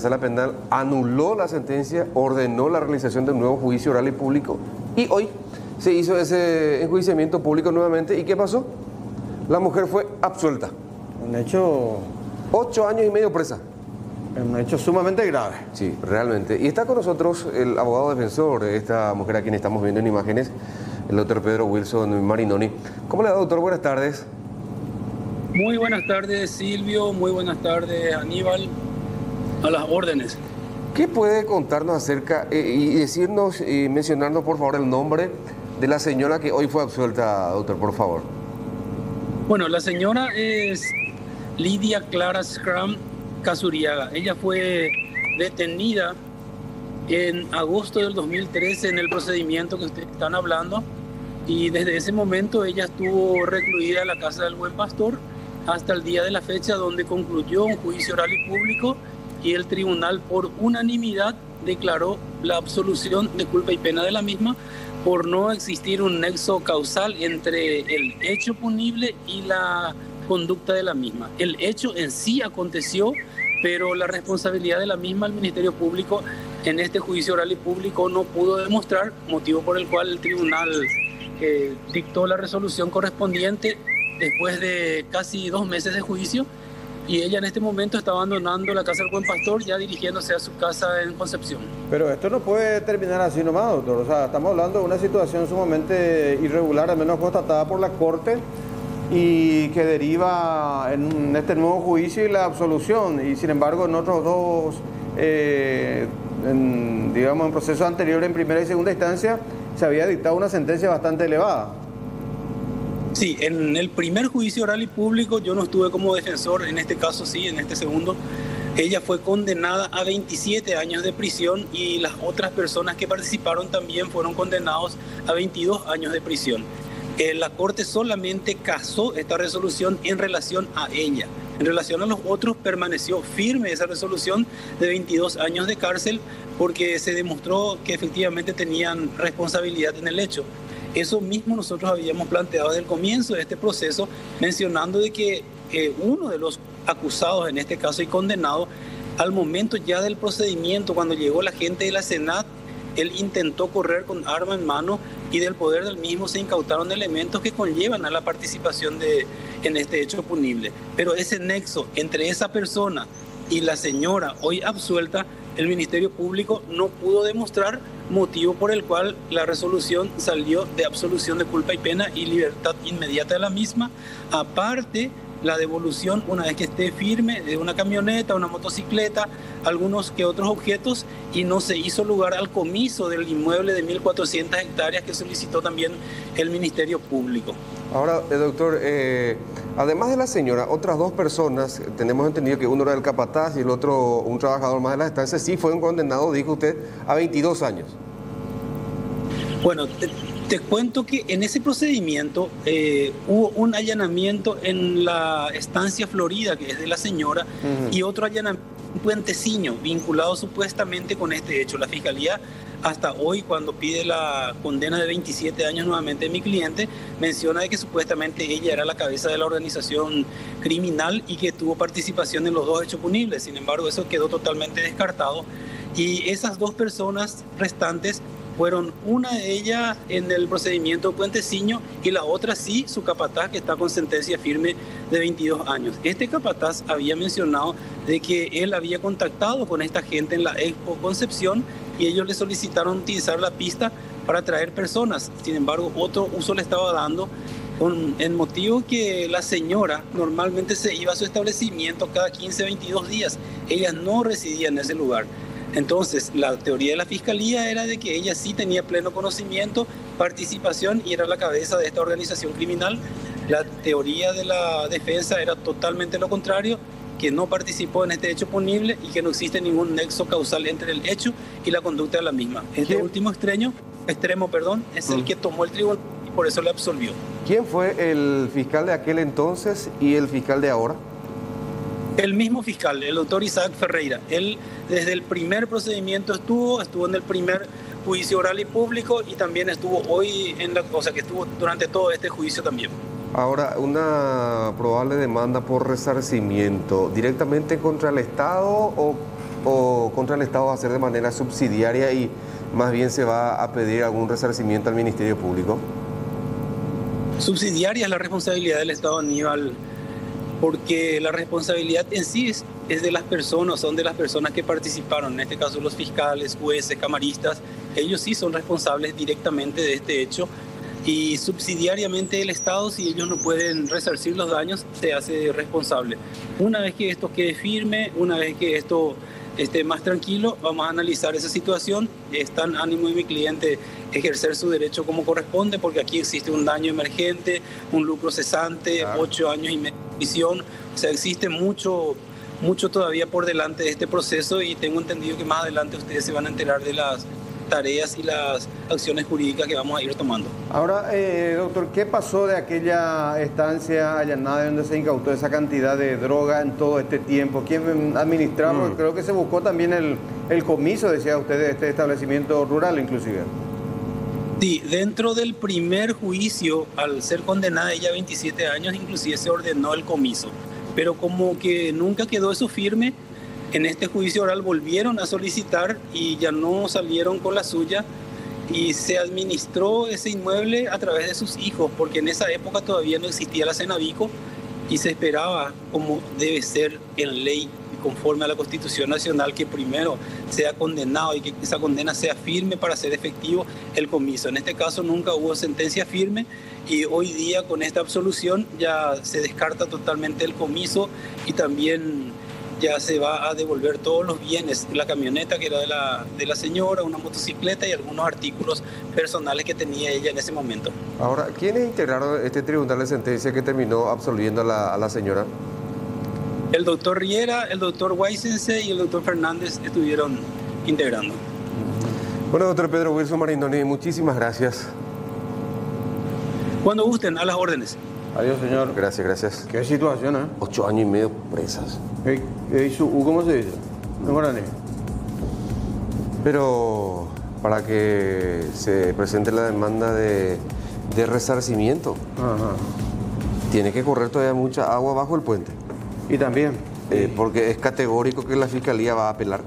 anuló la sentencia, ordenó la realización de un nuevo juicio oral y público, y hoy se hizo ese enjuiciamiento público nuevamente. ¿Y qué pasó? La mujer fue absuelta. Un hecho... 8 años y medio presa. Un hecho sumamente grave. Sí, realmente. Y está con nosotros el abogado defensor de esta mujer a quien estamos viendo en imágenes, el doctor Pedro Wilson Marinoni. ¿Cómo le va, doctor? Buenas tardes. Muy buenas tardes, Silvio. Muy buenas tardes, Aníbal. A las órdenes. ¿Qué puede contarnos acerca y decirnos y mencionarnos, por favor, el nombre de la señora que hoy fue absuelta, doctor, por favor? Bueno, la señora es Lidia Clara Scrum Casuriaga. Ella fue detenida en agosto del 2013 en el procedimiento que ustedes están hablando, y desde ese momento ella estuvo recluida en la Casa del Buen Pastor hasta el día de la fecha donde concluyó un juicio oral y público, y el tribunal por unanimidad declaró la absolución de culpa y pena de la misma por no existir un nexo causal entre el hecho punible y la conducta de la misma. El hecho en sí aconteció, pero la responsabilidad de la misma el Ministerio Público en este juicio oral y público no pudo demostrar, motivo por el cual el tribunal dictó la resolución correspondiente después de casi 2 meses de juicio, y ella en este momento está abandonando la Casa del Buen Pastor, ya dirigiéndose a su casa en Concepción. Pero esto no puede terminar así nomás, doctor. O sea, estamos hablando de una situación sumamente irregular, al menos constatada por la Corte, y que deriva en este nuevo juicio y la absolución. Y sin embargo, en otros 2 digamos, en procesos anteriores, en primera y segunda instancia, se había dictado una sentencia bastante elevada. Sí, en el primer juicio oral y público yo no estuve como defensor, en este caso sí, en este segundo. Ella fue condenada a 27 años de prisión y las otras personas que participaron también fueron condenados a 22 años de prisión. La Corte solamente casó esta resolución en relación a ella. En relación a los otros, permaneció firme esa resolución de 22 años de cárcel porque se demostró que efectivamente tenían responsabilidad en el hecho. Eso mismo nosotros habíamos planteado desde el comienzo de este proceso, mencionando de que uno de los acusados, en este caso y condenado, al momento ya del procedimiento, cuando llegó la gente de la Senat, él intentó correr con arma en mano y del poder del mismo se incautaron elementos que conllevan a la participación en este hecho punible. Pero ese nexo entre esa persona y la señora hoy absuelta, el Ministerio Público no pudo demostrar, motivo por el cual la resolución salió de absolución de culpa y pena y libertad inmediata de la misma, aparte la devolución una vez que esté firme de una camioneta, una motocicleta, algunos que otros objetos, y no se hizo lugar al comiso del inmueble de 1.400 hectáreas que solicitó también el Ministerio Público. Ahora, doctor, además de la señora, otras dos personas, tenemos entendido que uno era el capataz y el otro un trabajador más de la estancia, sí fueron condenados, dijo usted, a 22 años. Bueno, te cuento que en ese procedimiento hubo un allanamiento en la estancia Florida, que es de la señora, y otro allanamiento en Puenteciño, vinculado supuestamente con este hecho. La Fiscalía, hasta hoy, cuando pide la condena de 27 años nuevamente de mi cliente, menciona de que supuestamente ella era la cabeza de la organización criminal y que tuvo participación en los dos hechos punibles. Sin embargo, eso quedó totalmente descartado. Y esas dos personas restantes fueron una de ellas en el procedimiento de Puenteciño y la otra sí, su capataz, que está con sentencia firme de 22 años. Este capataz había mencionado de que él había contactado con esta gente en la Expo Concepción y ellos le solicitaron utilizar la pista para traer personas. Sin embargo, otro uso le estaba dando con el motivo que la señora normalmente se iba a su establecimiento cada 15, 22 días. Ella no residía en ese lugar. Entonces, la teoría de la Fiscalía era de que ella sí tenía pleno conocimiento, participación y era la cabeza de esta organización criminal. La teoría de la defensa era totalmente lo contrario, que no participó en este hecho punible y que no existe ningún nexo causal entre el hecho y la conducta de la misma. Este último extremo, es el que tomó el tribunal y por eso le absolvió. ¿Quién fue el fiscal de aquel entonces y el fiscal de ahora? El mismo fiscal, el doctor Isaac Ferreira. Él desde el primer procedimiento estuvo en el primer juicio oral y público y también estuvo hoy, que estuvo durante todo este juicio también. Ahora, una probable demanda por resarcimiento, ¿directamente contra el Estado o contra el Estado va a ser de manera subsidiaria y más bien se va a pedir algún resarcimiento al Ministerio Público? Subsidiaria es la responsabilidad del Estado, Aníbal, porque la responsabilidad en sí es de las personas, son de las personas que participaron, en este caso los fiscales, jueces, camaristas, ellos sí son responsables directamente de este hecho y subsidiariamente el Estado, si ellos no pueden resarcir los daños, se hace responsable. Una vez que esto quede firme, una vez que esto esté más tranquilo, vamos a analizar esa situación. Está en ánimo de mi cliente ejercer su derecho como corresponde, porque aquí existe un daño emergente, un lucro cesante, 8 años y medio de prisión. O sea, existe mucho todavía por delante de este proceso y tengo entendido que más adelante ustedes se van a enterar de las tareas y las acciones jurídicas que vamos a ir tomando. Ahora, doctor, ¿qué pasó de aquella estancia allanada donde se incautó esa cantidad de droga en todo este tiempo? ¿Quién administraba? Creo que se buscó también el comiso, decía usted, de este establecimiento rural inclusive. Sí, dentro del primer juicio, al ser condenada ella a 27 años, inclusive se ordenó el comiso. Pero como que nunca quedó eso firme, en este juicio oral volvieron a solicitar y ya no salieron con la suya y se administró ese inmueble a través de sus hijos, porque en esa época todavía no existía la Cenavico y se esperaba, como debe ser en ley, conforme a la Constitución Nacional, que primero sea condenado y que esa condena sea firme para ser efectivo el comiso. En este caso nunca hubo sentencia firme y hoy día, con esta absolución, ya se descarta totalmente el comiso y también ya se va a devolver todos los bienes, la camioneta que era de la señora, una motocicleta y algunos artículos personales que tenía ella en ese momento. Ahora, ¿quiénes integraron este tribunal de sentencia que terminó absolviendo a la señora? El doctor Riera, el doctor Weisense y el doctor Fernández estuvieron integrando. Bueno, doctor Pedro Wilson Marindoni, muchísimas gracias. Cuando gusten, a las órdenes. Adiós, señor. Gracias, gracias. Qué situación, ¿eh? 8 años y medio presas. ¿Cómo se dice? En guaraní. Pero para que se presente la demanda de resarcimiento, tiene que correr todavía mucha agua bajo el puente. Y también. Porque es categórico que la Fiscalía va a apelar.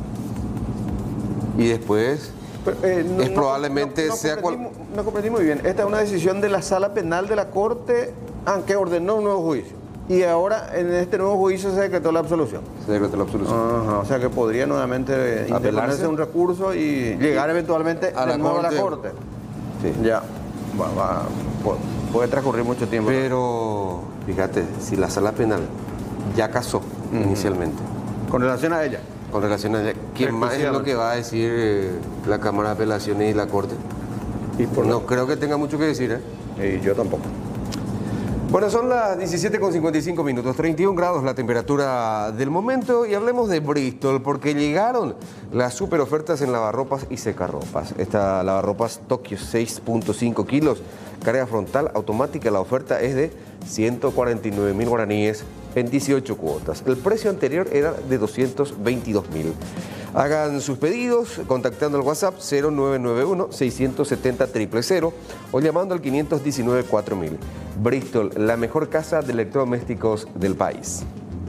Y después probablemente sea cual... No comprendí muy bien. Esta es una decisión de la Sala Penal de la Corte que ordenó un nuevo juicio. Y ahora en este nuevo juicio se decretó la absolución. Se decretó la absolución. O sea que podría nuevamente interponerse un recurso y llegar eventualmente de nuevo a la Corte. Sí. Ya. Puede transcurrir mucho tiempo. Pero, fíjate, si la Sala Penal ya casó inicialmente. ¿Con relación a ella? Con relación a ella. ¿Quién más es lo que va a decir la Cámara de Apelaciones y la Corte? No creo que tenga mucho que decir, Y yo tampoco. Bueno, son las 17:55 minutos, 31 grados la temperatura del momento y hablemos de Bristol porque llegaron las super ofertas en lavarropas y secarropas. Esta lavarropas Tokio 6.5 kilos, carga frontal automática, la oferta es de 149.000 guaraníes en 18 cuotas. El precio anterior era de 222.000. Hagan sus pedidos contactando al WhatsApp 0991-670-000 o llamando al 519-4000. Bristol, la mejor casa de electrodomésticos del país.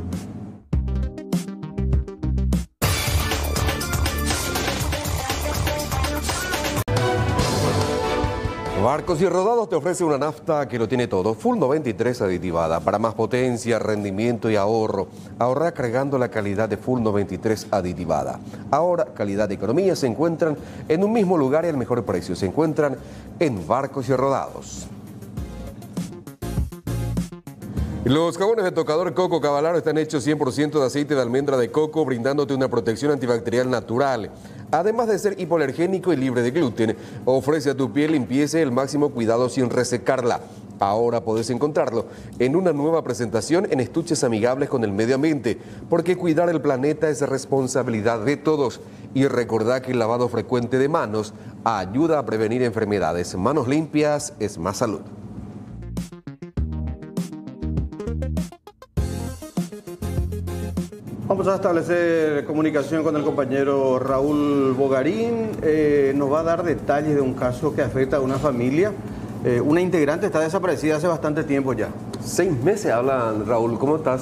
Barcos y Rodados te ofrece una nafta que lo tiene todo. Full 93 aditivada. Para más potencia, rendimiento y ahorro. Ahorra cargando la calidad de Full 93 aditivada. Ahora, calidad y economía se encuentran en un mismo lugar y al mejor precio. Se encuentran en Barcos y Rodados. Los jabones de tocador Coco Cavalaro están hechos 100% de aceite de almendra de coco, brindándote una protección antibacterial natural. Además de ser hipoalergénico y libre de gluten, ofrece a tu piel limpieza y el máximo cuidado sin resecarla. Ahora podés encontrarlo en una nueva presentación en estuches amigables con el medio ambiente, porque cuidar el planeta es responsabilidad de todos. Y recordá que el lavado frecuente de manos ayuda a prevenir enfermedades. Manos limpias es más salud. Vamos a establecer comunicación con el compañero Raúl Bogarín. Nos va a dar detalles de un caso que afecta a una familia. Una integrante está desaparecida hace bastante tiempo ya. 6 meses hablan, Raúl. ¿Cómo estás?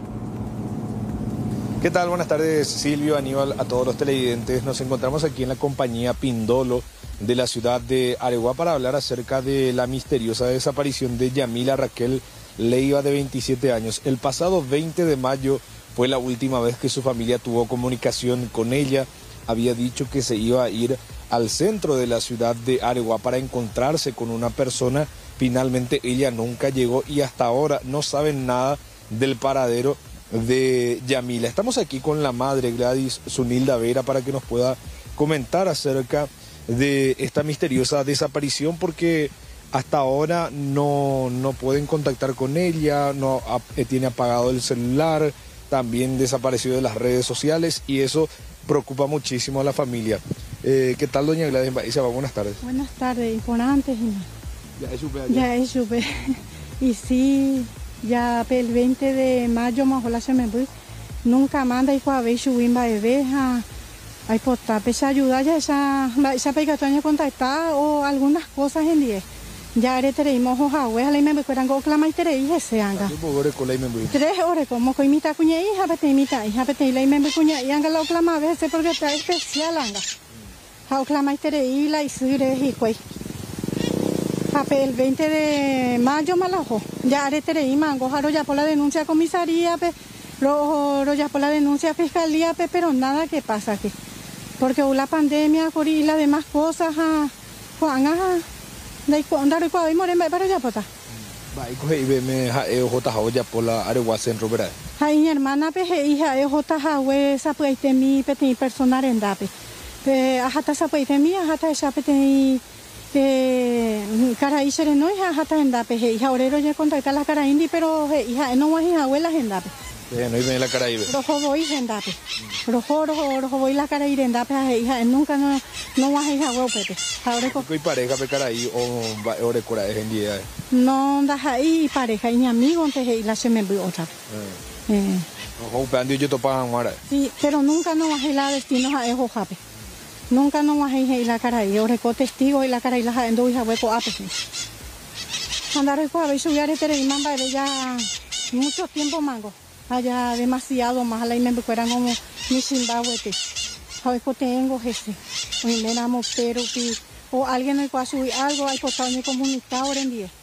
¿Qué tal? Buenas tardes, Silvio, Aníbal, a todos los televidentes. Nos encontramos aquí en la compañía Pindolo de la ciudad de Areguá para hablar acerca de la misteriosa desaparición de Yamila Raquel Leiva, de 27 años. El pasado 20 de mayo fue la última vez que su familia tuvo comunicación con ella. Había dicho que se iba a ir al centro de la ciudad de Areguá para encontrarse con una persona. Finalmente ella nunca llegó y hasta ahora no saben nada del paradero de Yamila. Estamos aquí con la madre, Gladys Zunilda Vera, para que nos pueda comentar acerca de esta misteriosa desaparición, porque hasta ahora no pueden contactar con ella, tiene apagado el celular, también desapareció de las redes sociales y eso preocupa muchísimo a la familia. ¿Qué tal, doña Gladys Baeza? Buenas tardes. Buenas tardes, y por antes. Ya es supe. Y sí, ya el 20 de mayo más la se me voy. Nunca manda y cuando veis subir bebé, hay por esa ayuda ya esa pegatoña contactar o algunas cosas en 10. Ya haré tereimos hoja, a la me recuerdan que clama y tereí ese anga. 3 horas como que imita cuña hija, pete imita hija, pete la me cuña y anga la clama a veces porque está especial anga. Ha clama y tereí la y sire y cuey. El 20 de mayo malajo. Ya haré tereí mango, jaro ya por la denuncia a comisaría, ya por la denuncia a fiscalía, pero nada que pasa aquí. Porque la pandemia y las demás cosas, Juan, Andar y more para allá pota. Va y coge y me jota ya por la Areguá centro, ¿verdad? Hay mi hermana peje hija jota hawe sapuite mi peti personal en dape. Hasta sapuite mi hasta esa peti cara isere no hija hasta en dape hija orero ya contacta la cara indi pero hija no es hija abuela en dape. No iba en la cara ibe. Rojo voy en dape. Rojo voy la cara en dape hija nunca no vas hija huepete. Ahora ¿Qué pareja pe cara ahí o ore cora en día? No da ahí pareja y mi amigo antes la se me vio otra. Yo topa mara. Sí, pero nunca no bajé la destinos a ejo jape. Nunca no bajé la cara y ahora con testigo y la cara y la endo y hueco ape. Andar a ver subir este y mamba ya mucho tiempo mango. Allá demasiado más la y me recuerdan como mi Zimbabue. Hoy tengo ese. Hoy me amo pero que o alguien me pueda subir algo hay por mi comunicador en día.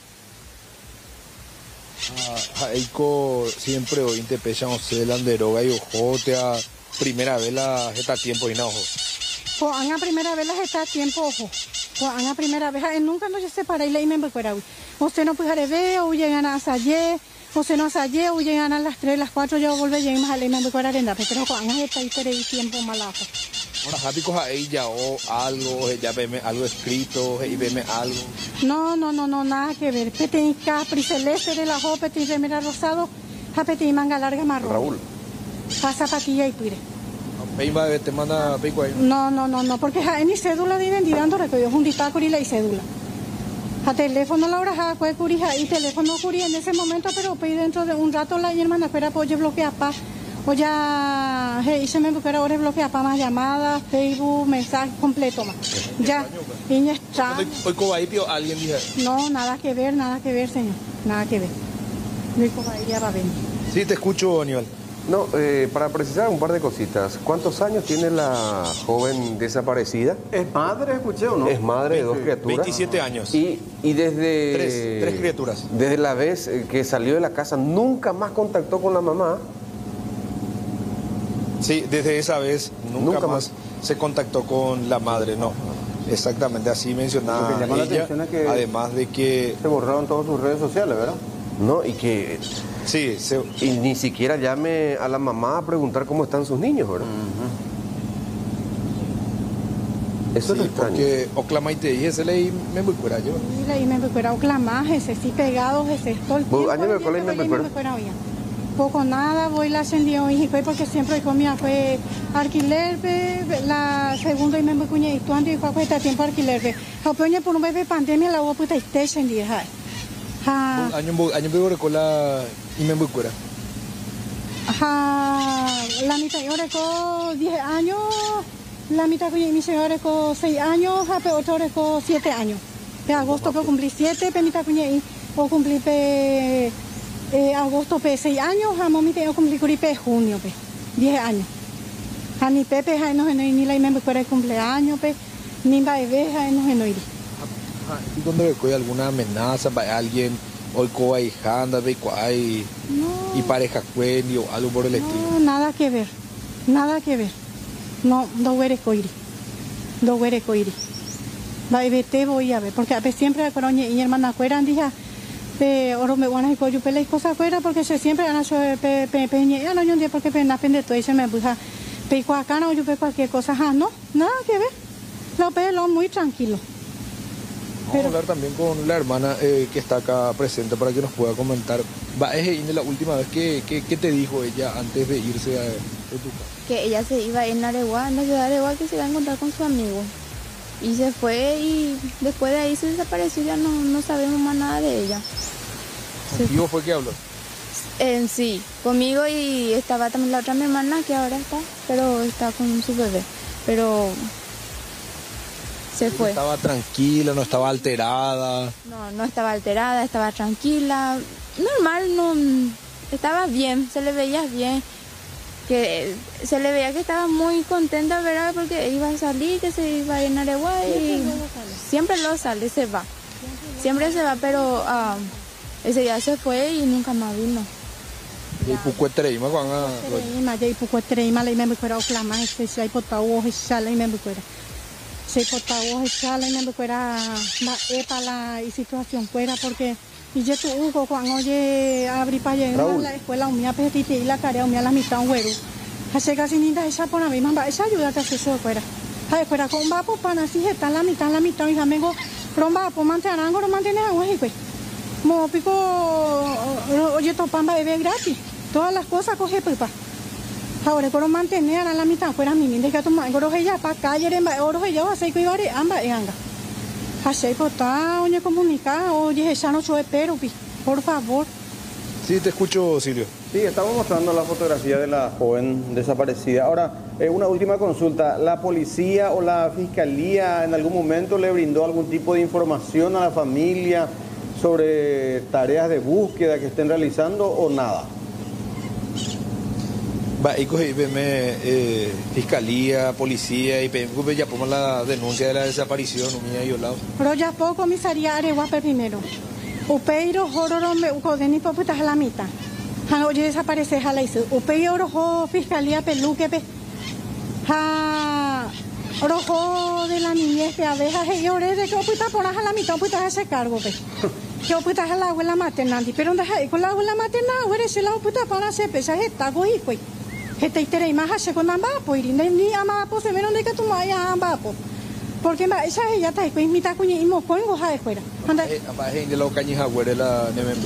Aiko siempre hoy te pesan o se landeroga y ojote a primera vez la jeta tiempo y no ojo. Pues a primera vez la jeta tiempo ojo. Pues a primera vez nunca nos separé y le me recuerda. Usted no puede ver o llegan a ayer, o se no ayer o llegan a las 3, las 4 yo vuelvo a llegar más a le me recuerda en la pero con a jeta y tiempo malazo. Ahora happy coja ella o algo, ya veme algo escrito, y veme algo. No, nada que ver. Petit capri celeste de la jopa, petit remera rosado, petit manga larga marrón. Raúl. Pasa patilla y pire. Peiba te manda pico ahí. No, porque en mi cédula de identidad ando recogió un distácula y cédula. A teléfono la hora puede curir y teléfono curí en ese momento, pero pues dentro de un rato la hermana espera pues bloquea pa. O ya se me buscará ahora bloquea para más llamadas, Facebook, mensaje completo más. Ya, y ya está. ¿Hoy cobaipio alguien dije? No, nada que ver, señor. Nada que ver. No hay cobaipio va a venir. Sí, te escucho, Aníbal. No, para precisar un par de cositas. ¿Cuántos años tiene la joven desaparecida? ¿Es madre, escuché o no? Es madre de 2 criaturas. 27 años. Y desde... Tres criaturas. Desde la vez que salió de la casa, nunca más contactó con la mamá. Sí, desde esa vez nunca más se contactó con la madre, no. Exactamente, así mencionaba ella, que además de que... Se borraron todas sus redes sociales, ¿verdad? No, y que... Sí, y ni siquiera llame a la mamá a preguntar cómo están sus niños, ¿verdad? Eso sí, es extraño. Porque Oclama y te dije, ese leí me recuerda yo. Sí, leí me recuerda Oclama, ese sí pegado, ese todo el tiempo. Año me recuerda. Poco nada, voy la ascendió y porque siempre comía fue alquiler, la segunda y me cuñé y tú antes fue este tiempo alquiler. Apoyo por un bebé pandemia la voy a puta station día. Año me recuerda y me recuerda. La mitad yo recuerdo 10 años, la mitad cuñé mi señor recuerdo 6 años, otro recuerdo 7 años. De agosto que cumplí 7, pe mitad cuñé o cumplí agosto 6 años, a mami tengo cumplí junio 10 años. A ni pepe no ni la me recuerda el cumpleaños ni va a no ir. ¿Y dónde ve alguna amenaza para alguien hoy coba y janda ve cuay y pareja cueni o algo por el estilo? No, nada que ver. No huere coiri. Va a vete voy a ver porque a veces siempre con mi hermana cueran dije oro me van a ir yo pelear cosas fuera porque se siempre han hecho peñe ya no yo un día porque pena pende todo eso me busca peco acá no yo pe cualquier cosa no nada que ver lo pelo muy tranquilo. Vamos a hablar también con la hermana que está acá presente para que nos pueda comentar. Va, es la última vez ¿qué te dijo ella antes de irse de tu casa? Que ella se iba en Areguá, en la ciudad de Areguá, que se iba a encontrar con su amigo. Y se fue y después de ahí se desapareció, ya no sabemos más nada de ella. ¿Contigo fue que habló? Sí, conmigo y estaba también la otra mi hermana que ahora está, pero está con su bebé. Pero se fue. ¿Estaba tranquila, no estaba alterada? No estaba alterada, estaba tranquila, normal, no, estaba bien, se le veía bien. Que se le veía que estaba muy contenta, ¿verdad? Porque iba a salir, que se iba a ir a Areguá y siempre lo sale, se va. Siempre se va, pero ese día se fue y nunca más vino. Y pucuetreima cuando y pucuetreima le me recuerda Oclama, se hay potao echala y me recuerda. Se potao echala y me recuerda la epa la situación fuera porque Y yo tuve cuando oye abrí para llegar a la escuela, mía petita y la tarea, mía la mitad un güero. Hace casi ni da esa por la misma, esa ayuda te hace eso fuera. Hay fuera con vapo para así está la mitad y amigo, romba por mantener algo, no mantener agua y pues. Mo pico, oye topamba bebé gratis, todas las cosas coge pipa. Ahora por mantener a la mitad fuera mi mente que toma, goro ella para calle en oro ella hace que iba a amba anga. Hace por ta, oye comunica, oye esa no soy pero por favor. Sí, te escucho, Silvio. Sí, estamos mostrando la fotografía de la joven desaparecida. Ahora, una última consulta. ¿La policía o la fiscalía en algún momento le brindó algún tipo de información a la familia sobre tareas de búsqueda que estén realizando o nada? Va, y fiscalía, policía, y ya ponemos la denuncia de la desaparición, mía y olado. Pero ya poco comisaría Areguape primero. Upeiro, jororo, me ucodeni, poputas a la mitad. Oye, desaparece, jala hizo. Upeiro, rojo, fiscalía, peluque, rojo de la niñez de abejas, y oré de que oputas por a la mitad, oputas a ese cargo, que oputas a la abuela materna, pero con la abuela materna, ahora se la oputa para hacer pesas, está cogido, pues. Este itere y más hace con ambapo, y ni amapo, se vieron de que tú no hayas ambapo. Porque esa ella está ahí, mi tacuña y mo coingo ja de fuera. Anda. De la cañija güere la nevembu.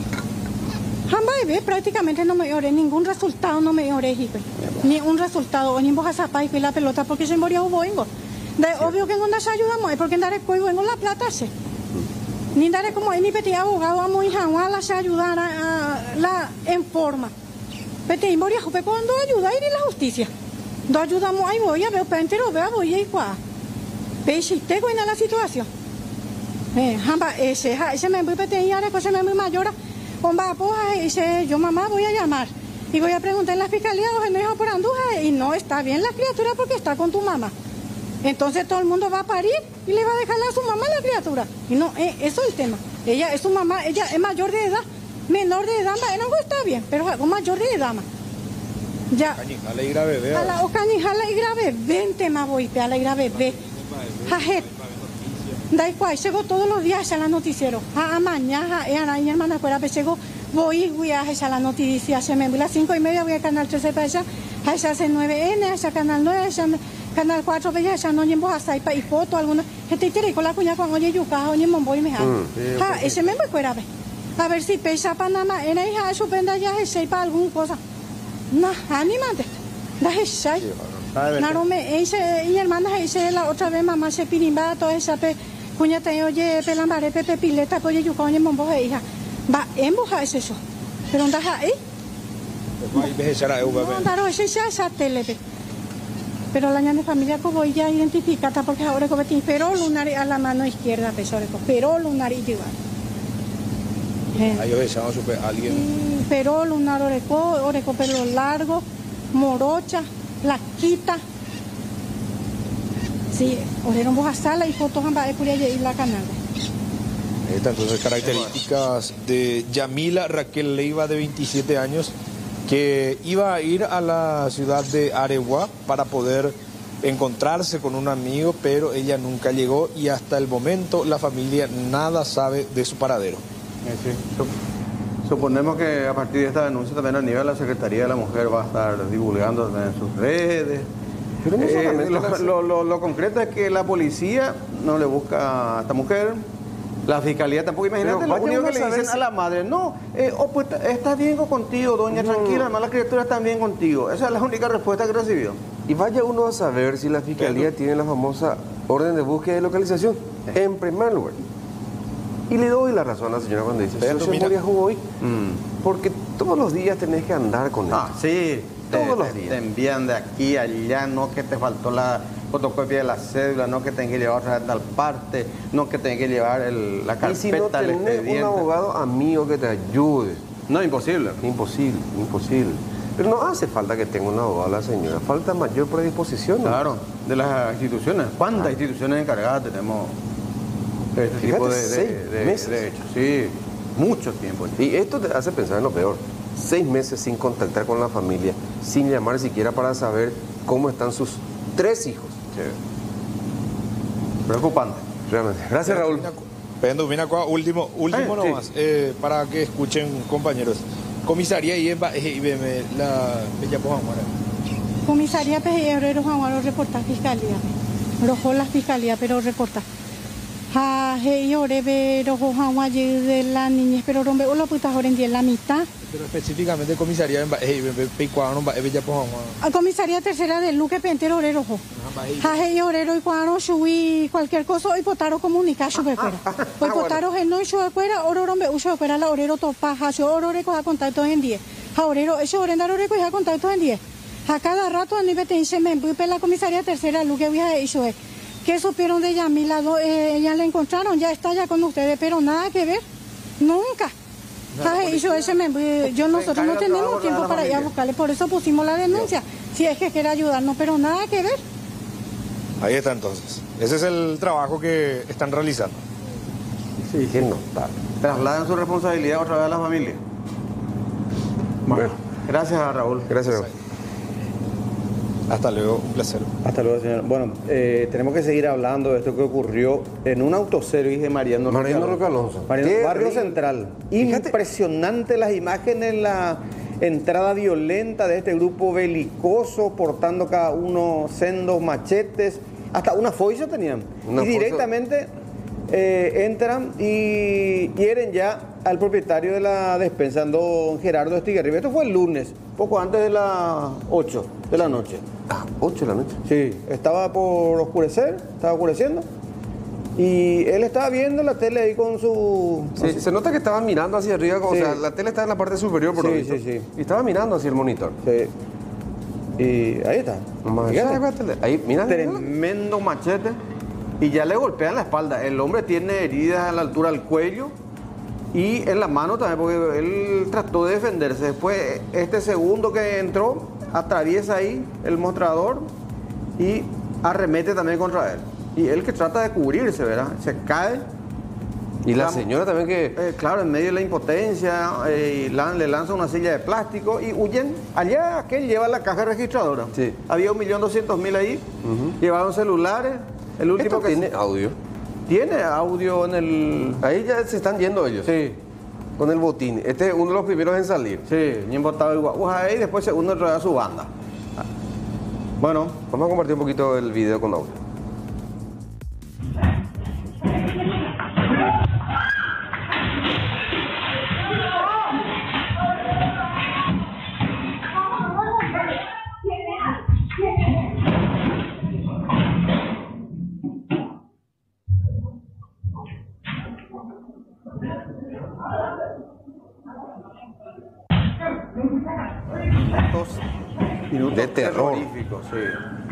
Jamba prácticamente no me oré ningún resultado, no me oré ni un resultado, o ni vos a zapar y la pelota porque se moría un boingo. De obvio que no nos ayudamos, porque andar el cuello en la plata se. Ni daré como mi petit abogado a muy jaguala se ayudar a la en forma. Petit moría jupe cuando ayuda a ir a la justicia. Do ayudamos ahí voy a ver pero veo voy a ir cuá. Peixite en la situación. Jamba ese me voy petit y ahora cosa me muy mayor. Bomba poja ese yo mamá voy a llamar y voy a preguntar en la fiscalía o en el por Andújar y no está bien la criatura porque está con tu mamá. Entonces todo el mundo va a parir y le va a dejarle a su mamá la criatura. Y no, eso es el tema. Ella es su mamá, ella es mayor de edad, menor de edad, no está bien, pero algo mayor de edad. Ya. Cañijala y grave, vea. O cañijala y grave, vente más voy, a la grave, ve. Jajet. Da igual, llego todos los días a la noticiero. A mañana, y hermana fuera, pues llego, voy a la noticia, se me voy a las 5:30, voy a Canal 13 para allá, a esa C9N, a esa Canal 9, a esa Canal 4, veía esa no llevo a Saipa y foto alguna. Gente quiere con la cuña cuando oye yuca, oye momboy me ese me voy fuera a ver si pesa Panamá, era hija su penda ya se para alguna cosa. No, anímate. Da esa. Claro, mi hermana dice la otra vez mamá se pirimba toda esa cuña te oye pelambare pepe pileta oye yuca oye mombo hija. Va embuja es eso. Pero anda ahí. No, claro, esa tele. Pero la ñana familia como ya identificada porque ahora como tiene pero lunar a la mano izquierda, pero lunar y igual. Ahí os echamos alguien. Pero lunar oreco pelo largo, morocha, laquita. Sí, orero vos a sala y fotos en Baecuria y la canal. Entonces características de Yamila Raquel Leiva de 27 años. Que iba a ir a la ciudad de Areguá para poder encontrarse con un amigo, pero ella nunca llegó y hasta el momento la familia nada sabe de su paradero. Sí. Suponemos que a partir de esta denuncia también a nivel de la Secretaría de la Mujer va a estar divulgando en sus redes. Pero no solamente lo concreto es que la policía no le busca a esta mujer. La fiscalía tampoco, imagínate, lo único que le dicen a la madre, no, pues está bien contigo, doña, tranquila, además las criaturas están bien contigo. Esa es la única respuesta que recibió. Y vaya uno a saber si la fiscalía tiene la famosa orden de búsqueda y localización, en primer lugar. Y le doy la razón a la señora cuando dice, pero se moría hoy, porque todos los días tenés que andar con él. Ah, sí, todos los días. Te envían de aquí a allá, no que te faltó la fotocopia de la cédula, no que tengas que llevar otra tal parte, no que tengas que llevar la carpeta, y si no tenés el expediente. Un abogado amigo que te ayude. No, imposible. Imposible. Pero no hace falta que tenga un abogado la señora, falta mayor predisposición. Claro, de las instituciones. ¿Cuántas instituciones encargadas tenemos de este tipo de hechos? Sí, mucho tiempo. Y esto te hace pensar en lo peor. 6 meses sin contactar con la familia, sin llamar siquiera para saber cómo están sus 3 hijos. Sí. Preocupante. Realmente. Gracias, Raúl. Pendo, viene acá, último nomás, para que escuchen, compañeros. Comisaría y la Bella Pojamuara. Comisaría Pejebrero Juan reporta fiscalía. Rojo la fiscalía, pero reporta. Y orebe rojo Juan de la niñez, pero rompe la puta en la mitad. Pero específicamente comisaría en Bella Pojamuara. Comisaría tercera del Luque Pentero Orero Rojo. Y orero y cuando subí cualquier cosa, hoy potaro comunicar su fuera. Hoy potaro el no yo fuera, oro rompe uso fuera la orero topa, yo orore coja contacto en 10. Orero, eso orendar orero coja contacto en 10. A cada rato a nivel de me empupe la comisaría tercera Luque voy a eso es. ¿Qué supieron de Yamila? Ya la encontraron, ya está ya con ustedes, pero nada que ver, nunca. Nosotros no tenemos tiempo para ir a buscarle, por eso pusimos la denuncia, si es que quiere ayudarnos, pero nada que ver. Ahí está entonces, ese es el trabajo que están realizando. Sí, qué notable. Trasladan su responsabilidad otra vez a la familia. Bueno, gracias a Raúl. Gracias, Raúl. Hasta luego, un placer. Hasta luego, señor. Bueno, tenemos que seguir hablando de esto que ocurrió en un autoservice de Mariano Roque Alonso. Barrio Central. Impresionante las imágenes, la entrada violenta de este grupo belicoso, portando cada uno sendos machetes, hasta una foice tenían. Directamente entran y hieren ya al propietario de la despensa, don Gerardo Estigarribia. Esto fue el lunes, poco antes de las 8 de la noche. 8 de la noche. Sí, estaba por oscurecer, estaba oscureciendo. Y él estaba viendo la tele ahí con su... Sí, se nota que estaban mirando hacia arriba, o sea, la tele está en la parte superior, por lo visto. Sí. Y estaba mirando hacia el monitor. Sí. Y ahí está. Ahí, mira. Tremendo machete. Y ya le golpean la espalda. El hombre tiene heridas a la altura del cuello y en la mano también, porque él trató de defenderse. Después, este segundo que entró, atraviesa ahí el mostrador y arremete también contra él. Y él que trata de cubrirse, ¿verdad? Se cae. Y la señora también que... claro, en medio de la impotencia, le lanza una silla de plástico y huyen. Allá aquel lleva la caja registradora. Sí. Había 1.200.000 ahí. Llevaron celulares. El último ¿Esto tiene audio? Tiene audio en el... Ahí ya se están yendo ellos. Sí. Con el botín. Este es uno de los primeros en salir. Sí, y embotado igual. Ahí después se uno trae a su banda. Bueno. Vamos a compartir un poquito el video con audio. Minutos de terror. Terroríficos, sí.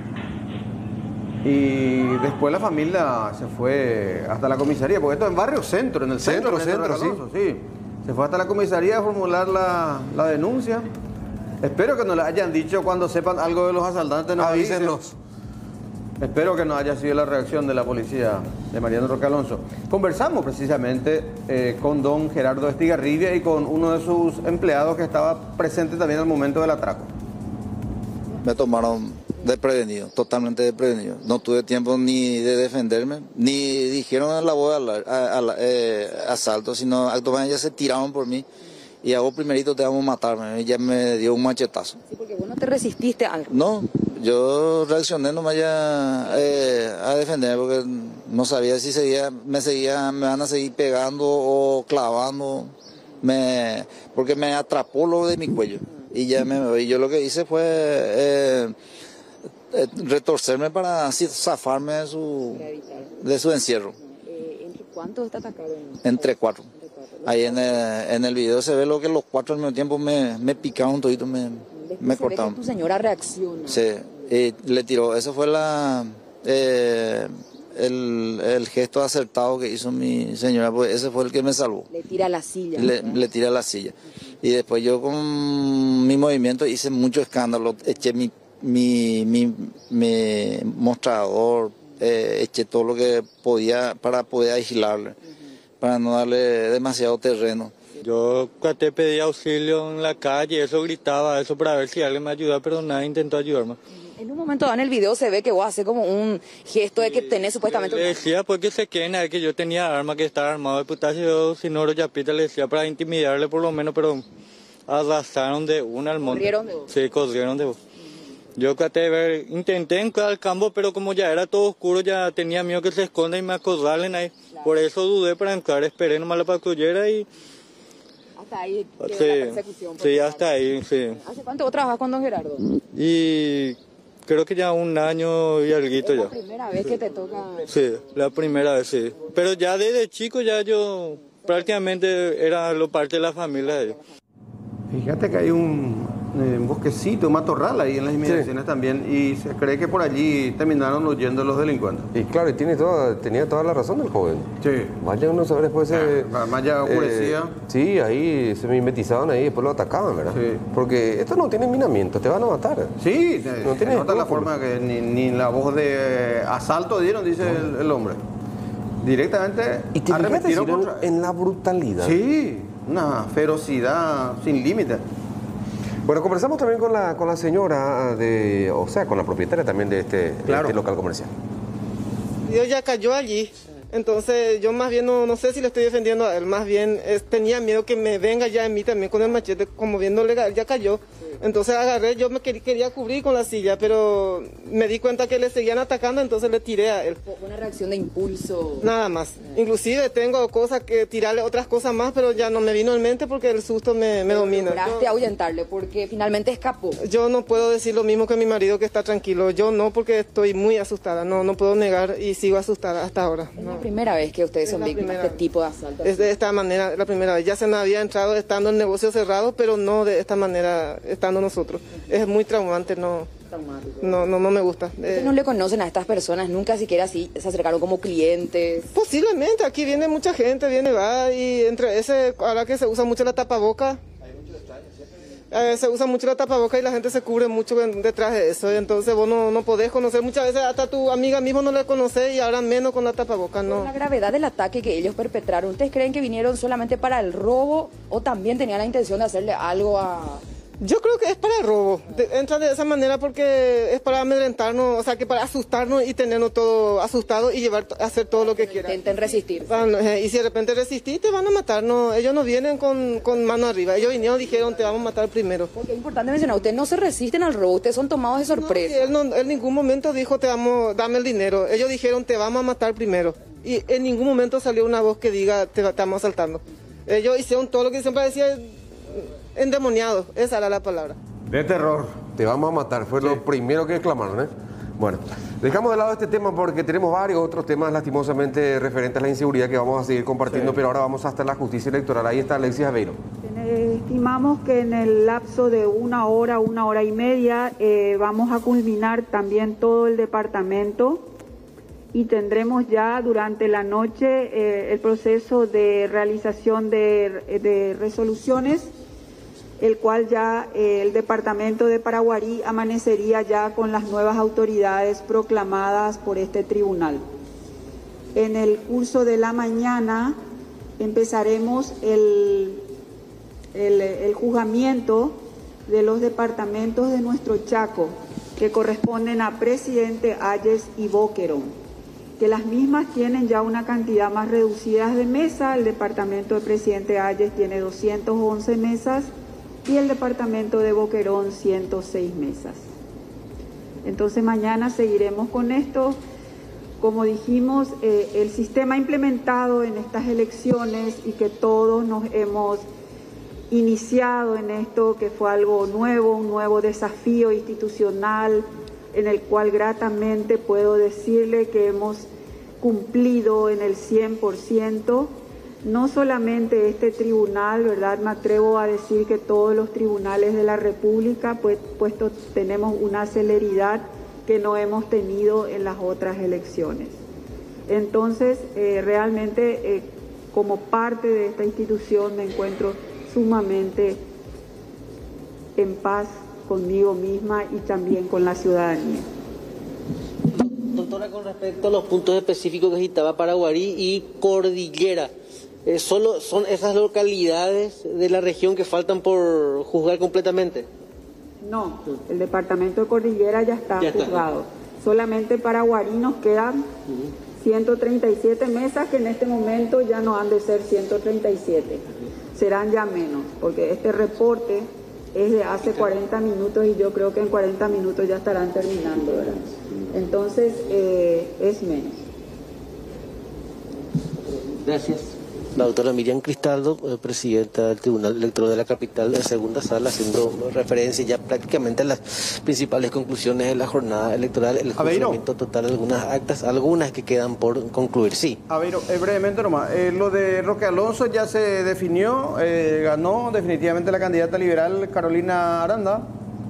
Y después la familia se fue hasta la comisaría, porque esto es en Barrio Centro, en el centro, sí. Se fue hasta la comisaría a formular la denuncia. Espero que nos la hayan dicho cuando sepan algo de los asaltantes. Avísenlos. Espero que no haya sido la reacción de la policía de Mariano Roque Alonso. Conversamos precisamente con don Gerardo Estigarribia y con uno de sus empleados que estaba presente también al momento del atraco. Me tomaron desprevenido, totalmente desprevenido. No tuve tiempo ni de defenderme, ni dijeron en la voz al asalto, sino actualmente ya se tiraron por mí. Y hago primerito te vamos a matarme, ella me dio un machetazo. Sí, porque vos no te resististe a algo. No, yo reaccioné nomás ya a defenderme porque no sabía si me van a seguir pegando o clavando, porque me atrapó lo de mi cuello. Y yo lo que hice fue retorcerme para zafarme de su encierro. ¿Entre cuántos te atacaron? Entre 4. Ahí en el video se ve lo que los 4 al mismo tiempo me picaron todito, me cortaron. Tu señora reacciona. Sí, y le tiró. Eso fue el gesto acertado que hizo mi señora, porque ese fue el que me salvó. Le tira la silla. Le tira la silla. Y después yo con mi movimiento hice mucho escándalo, eché mi mostrador, eché todo lo que podía para poder aislarle, para no darle demasiado terreno. Yo traté de pedir auxilio en la calle, eso gritaba, eso para ver si alguien me ayudaba, pero nadie intentó ayudarme. En un momento en el video se ve que vos haces como un gesto de que tenés supuestamente... Le decía pues que se queden a ver que yo tenía arma, que estaba armado de putazo, yo si no Yapita le decía para intimidarle por lo menos, pero arrasaron de una al monte. ¿Corrieron de vos? Sí, corrieron de vos. Yo traté de ver, intenté entrar al campo, pero como ya era todo oscuro, ya tenía miedo que se escondan y me acorralen ahí. Claro. Por eso dudé para entrar, esperé nomás la patrullera y... Hasta ahí quedó sí, la persecución. Sí, hasta ahí, sí. ¿Hace cuánto vos trabajas con don Gerardo? Y creo que ya 1 año y alguito ya. ¿Es la primera vez que te toca? Sí, la primera vez, sí. Pero ya desde chico ya yo prácticamente era parte de la familia de ellos. Fíjate que hay un bosquecito, un matorral ahí en las inmediaciones también, y se cree que por allí terminaron huyendo los delincuentes. Y claro, y tenía toda la razón el joven. Sí. Vaya uno a saber después... Además ya oscurecía. Sí, ahí se mimetizaban ahí y después lo atacaban, ¿verdad? Sí. Porque esto no tiene minamiento, te van a matar. Sí, no tiene nota la forma que ni la voz de asalto dieron, dice el hombre. Directamente y te arremetieron contra... en la brutalidad. Sí, una ferocidad sin límite. Bueno, conversamos también con la señora, con la propietaria también de este local comercial. Dios ya cayó allí, entonces yo más bien no sé si le estoy defendiendo a él, más bien tenía miedo que me venga ya en mí también con el machete, como viéndole, ya cayó. Entonces agarré, yo me quería cubrir con la silla, pero me di cuenta que le seguían atacando, entonces le tiré a él. ¿Fue una reacción de impulso? Nada más. Inclusive tengo cosas que tirarle, otras cosas más, pero ya no me vino en mente porque el susto me domina. ¿Lograste ahuyentarle porque finalmente escapó? Yo no puedo decir lo mismo que mi marido, que está tranquilo. Yo no, porque estoy muy asustada. No puedo negar y sigo asustada hasta ahora. ¿Es la primera vez que ustedes son víctimas de este tipo de asalto? Es de esta manera, la primera vez. Ya se me había entrado estando el negocio cerrado, pero no de esta manera, estando nosotros. Es muy traumante, no me gusta. ¿Ustedes no le conocen a estas personas? ¿Nunca siquiera así se acercaron como clientes? Posiblemente, aquí viene mucha gente, va, y entre ese, ahora que se usa mucho la tapaboca, se usa mucho la tapaboca y la gente se cubre mucho detrás de eso, entonces vos no podés conocer, muchas veces hasta tu amiga mismo no la conoces y ahora menos con la tapaboca, no. Por la gravedad del ataque que ellos perpetraron, ¿ustedes creen que vinieron solamente para el robo o también tenían la intención de hacerle algo a...? Yo creo que es para el robo, entra de esa manera porque es para amedrentarnos, o sea, que para asustarnos y tenernos todo asustado y a hacer todo lo que quieran. Intenten resistir. Y si de repente resistís, te van a matar, no, ellos no vienen con mano arriba, ellos vinieron y dijeron, te vamos a matar primero. Porque es importante mencionar, ustedes no se resisten al robo, ustedes son tomados de sorpresa. Él en ningún momento dijo, dame el dinero, ellos dijeron, te vamos a matar primero. Y en ningún momento salió una voz que diga, te estamos asaltando. Ellos hicieron todo lo que siempre decía, endemoniado, esa era la palabra. De terror. Te vamos a matar, fue lo primero que exclamaron, ¿eh? Bueno, dejamos de lado este tema porque tenemos varios otros temas lastimosamente referentes a la inseguridad que vamos a seguir compartiendo, pero ahora vamos hasta la justicia electoral. Ahí está Alexis Aveiro. Estimamos que en el lapso de 1 hora, 1 hora y media, vamos a culminar también todo el departamento y tendremos ya durante la noche el proceso de realización de resoluciones, el cual ya el departamento de Paraguarí amanecería ya con las nuevas autoridades proclamadas por este tribunal. En el curso de la mañana empezaremos el juzgamiento de los departamentos de nuestro Chaco, que corresponden a Presidente Ayes y Boquerón, que las mismas tienen ya una cantidad más reducida de mesas. El departamento de Presidente Ayes tiene 211 mesas y el departamento de Boquerón 106 mesas. Entonces mañana seguiremos con esto. Como dijimos, el sistema implementado en estas elecciones y que todos nos hemos iniciado en esto, que fue algo nuevo, un nuevo desafío institucional, en el cual gratamente puedo decirle que hemos cumplido en el 100%. No solamente este tribunal, ¿verdad? Me atrevo a decir que todos los tribunales de la República, puesto tenemos una celeridad que no hemos tenido en las otras elecciones. Entonces, realmente, como parte de esta institución, me encuentro sumamente en paz conmigo misma y también con la ciudadanía. Doctora, con respecto a los puntos específicos que citaba Paraguarí y Cordillera, ¿solo son esas localidades de la región que faltan por juzgar completamente? No, el departamento de Cordillera ya está juzgado. Solamente para Guarí nos quedan 137 mesas, que en este momento ya no han de ser 137. Serán ya menos, porque este reporte es de hace 40 minutos y yo creo que en 40 minutos ya estarán terminando, ¿verdad? Entonces, es menos. Gracias. La doctora Miriam Cristaldo, presidenta del Tribunal Electoral de la Capital, de segunda sala, haciendo referencia ya prácticamente a las principales conclusiones de la jornada electoral, el funcionamiento total de algunas actas, algunas que quedan por concluir, sí. Aveiro, brevemente nomás, lo de Roque Alonso ya se definió, ganó definitivamente la candidata liberal Carolina Aranda.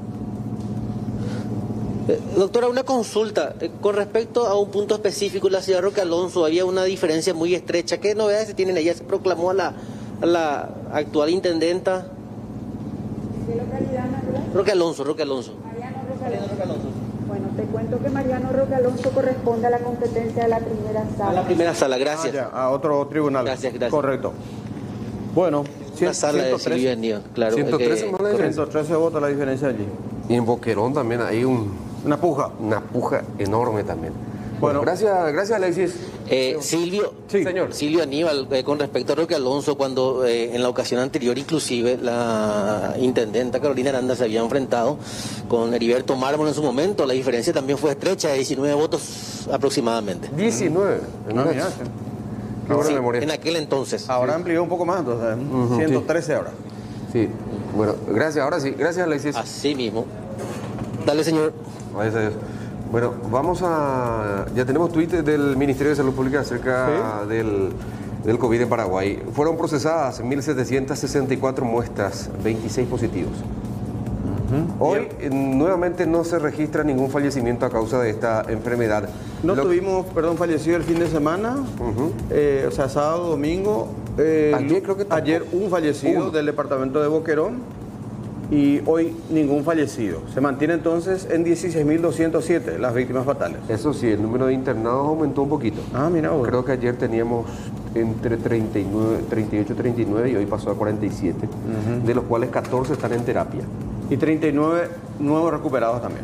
Doctora, una consulta. Con respecto a un punto específico, la ciudad Roque Alonso, había una diferencia muy estrecha. ¿Qué novedades se tienen? Ella se proclamó a la actual intendenta. ¿Qué localidad, Manuel? Roque Alonso. Mariano Roque Alonso. Bueno, te cuento que Mariano Roque Alonso corresponde a la competencia de la primera sala. A la primera sala, gracias. A otro tribunal. Gracias. Correcto. Bueno, la sala de Silvia Aníbal, claro. 113 votos la diferencia allí. Y en Boquerón también hay una puja enorme también. Bueno, gracias Alexis. Silvio, sí, señor. Silvio Aníbal, con respecto a Roque Alonso, cuando en la ocasión anterior inclusive la intendenta Carolina Aranda se había enfrentado con Heriberto Mármol en su momento, la diferencia también fue estrecha, de 19 votos aproximadamente. 19. Sí, en aquel entonces. Ahora amplió un poco más, entonces, 113 ahora. Sí, bueno, gracias, ahora sí, gracias Alexis. Así mismo. Dale, señor. Gracias a Dios. Bueno, ya tenemos tweet del Ministerio de Salud Pública acerca del COVID en Paraguay. Fueron procesadas 1.764 muestras, 26 positivos. Hoy nuevamente no se registra ningún fallecimiento a causa de esta enfermedad. Tuvimos, fallecido el fin de semana, o sea, sábado, domingo. Ayer un fallecido del departamento de Boquerón. Y hoy ningún fallecido. Se mantiene entonces en 16.207 las víctimas fatales. Eso sí, el número de internados aumentó un poquito. Mira vos. Creo que ayer teníamos entre 38, 39 y hoy pasó a 47, de los cuales 14 están en terapia. Y 39 nuevos recuperados también,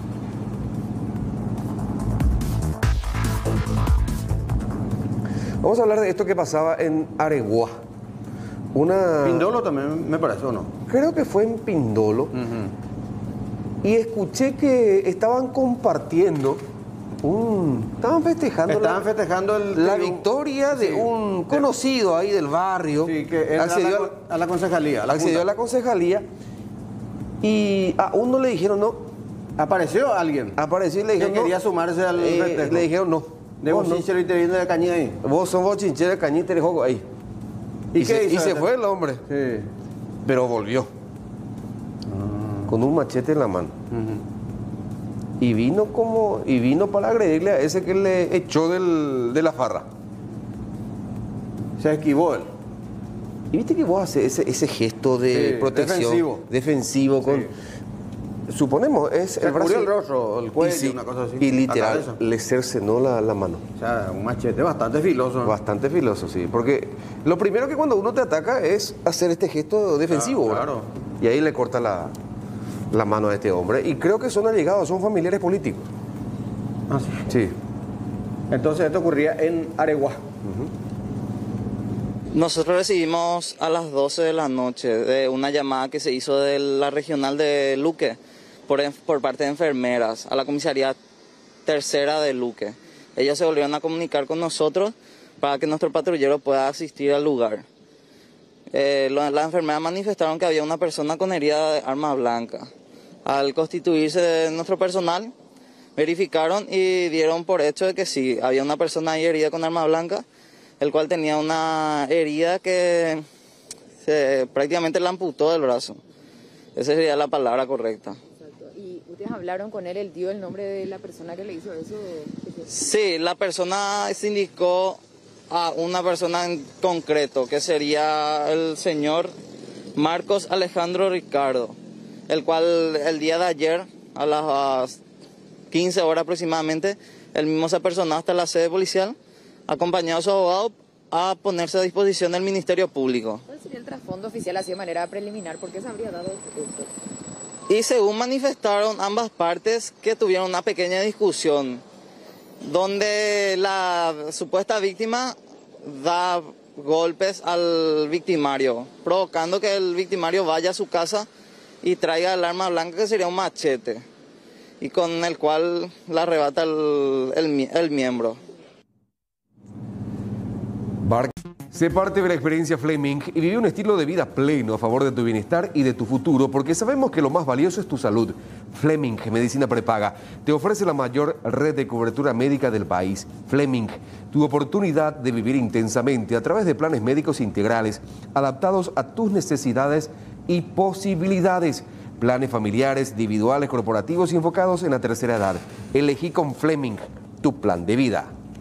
Vamos a hablar de esto que pasaba en Areguá. Pindolo también me parece, ¿o no? Creo que fue en Pindolo. Y escuché que estaban compartiendo estaban festejando la victoria de un conocido ahí del barrio. Sí, que accedió a la concejalía. Accedió a la concejalía. Y a uno le dijeron no. ¿Apareció alguien? Apareció y le dijeron que quería sumarse al festejo. Le dijeron no. De bochinchero y te viene de cañita ahí. Vos sos bochinchero de cañita y te juego ahí. ¿Y se fue el hombre. Sí. Pero volvió. Con un machete en la mano. Y vino para agredirle a ese que le echó de la farra. Se esquivó él. Y viste que vos haces ese gesto de protección. Defensivo. Suponemos, es el brazo. El rostro, el cuello, una cosa así. Y literal, le cercenó la mano. O sea, un machete bastante filoso. Bastante filoso, sí. Porque lo primero que cuando uno te ataca es hacer este gesto defensivo. Claro. Y ahí le corta la mano a este hombre. Y creo que son allegados, son familiares políticos. Sí. Entonces esto ocurría en Areguá. Nosotros recibimos a las 12 de la noche de una llamada que se hizo de la regional de Luque por parte de enfermeras a la comisaría tercera de Luque. Ellos se volvieron a comunicar con nosotros para que nuestro patrullero pueda asistir al lugar. Las enfermeras manifestaron que había una persona con herida de arma blanca. Al constituirse nuestro personal, verificaron y dieron por hecho de que sí, había una persona ahí herida con arma blanca, el cual tenía una herida que prácticamente la amputó del brazo. Esa sería la palabra correcta. Exacto. ¿Y ustedes hablaron con él? ¿Él dio el nombre de la persona que le hizo eso? Sí, la persona se indicó a una persona en concreto, que sería el señor Marcos Alejandro Ricardo, el cual el día de ayer, a las 15 horas aproximadamente, él mismo se apersonó hasta la sede policial, acompañado a su abogado, a ponerse a disposición del Ministerio Público. ¿Cuál sería el trasfondo oficial así de manera preliminar? ¿Por qué se habría dado esto? Y según manifestaron ambas partes que tuvieron una pequeña discusión donde la supuesta víctima da golpes al victimario, provocando que el victimario vaya a su casa y traiga el arma blanca, que sería un machete, y con el cual le arrebata el miembro. Sé parte de la experiencia Fleming y vive un estilo de vida pleno a favor de tu bienestar y de tu futuro, porque sabemos que lo más valioso es tu salud. Fleming Medicina Prepaga te ofrece la mayor red de cobertura médica del país. Fleming, tu oportunidad de vivir intensamente a través de planes médicos integrales, adaptados a tus necesidades y posibilidades. Planes familiares, individuales, corporativos y enfocados en la tercera edad. Elegí con Fleming tu plan de vida.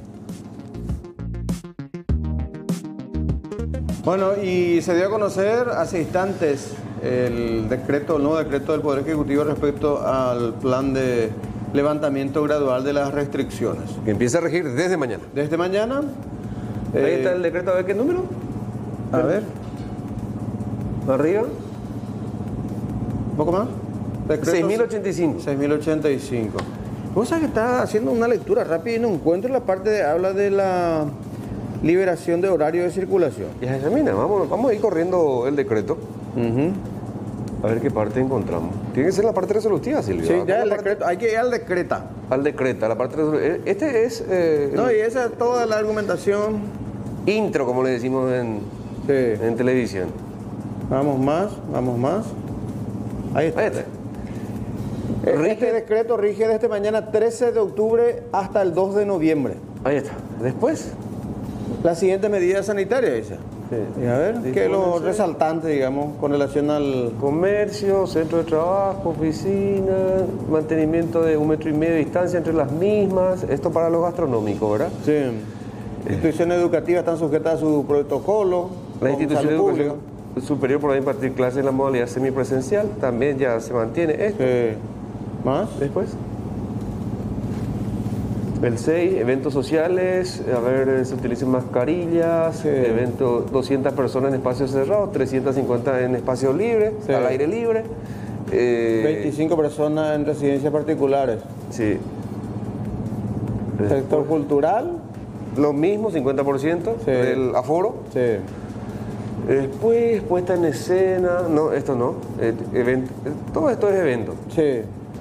Bueno, y se dio a conocer hace instantes el nuevo decreto del Poder Ejecutivo respecto al plan de levantamiento gradual de las restricciones. Que empieza a regir desde mañana. Desde mañana. Ahí está el decreto, a ver qué número. A ver. Arriba. ¿Un poco más? 6.085. 6.085. Vos sabés que está haciendo una lectura rápida y no encuentro la parte de habla de la liberación de horario de circulación. Ya examina, vamos a ir corriendo el decreto. A ver qué parte encontramos. Tiene que ser la parte resolutiva, Silvio. Sí, ya el decreto, hay que ir al decreta. Al decreta, la parte resolutiva. Este es... no, y esa es toda la argumentación. Intro, como le decimos en televisión. Vamos más. Ahí está. Este decreto rige desde mañana 13 de octubre hasta el 2 de noviembre. Ahí está. Después... La siguiente medida sanitaria, dice. Sí. Y a ver, ¿qué es lo resaltante, digamos, con relación al comercio, centro de trabajo, oficina, mantenimiento de 1,5 metros de distancia entre las mismas? Esto para los gastronómicos, ¿verdad? Sí. Instituciones educativas están sujetas a su protocolo. La institución de educación superior podrá impartir clases en la modalidad semipresencial. También ya se mantiene esto. ¿Más? Después. El 6, eventos sociales, a ver, se utilizan mascarillas, eventos, 200 personas en espacios cerrados, 350 en espacios libres, al aire libre. 25 personas en residencias particulares. Sí. Sector cultural. Lo mismo, 50% del aforo. Sí. Después, puesta en escena, no, esto no, todo esto es evento. Sí.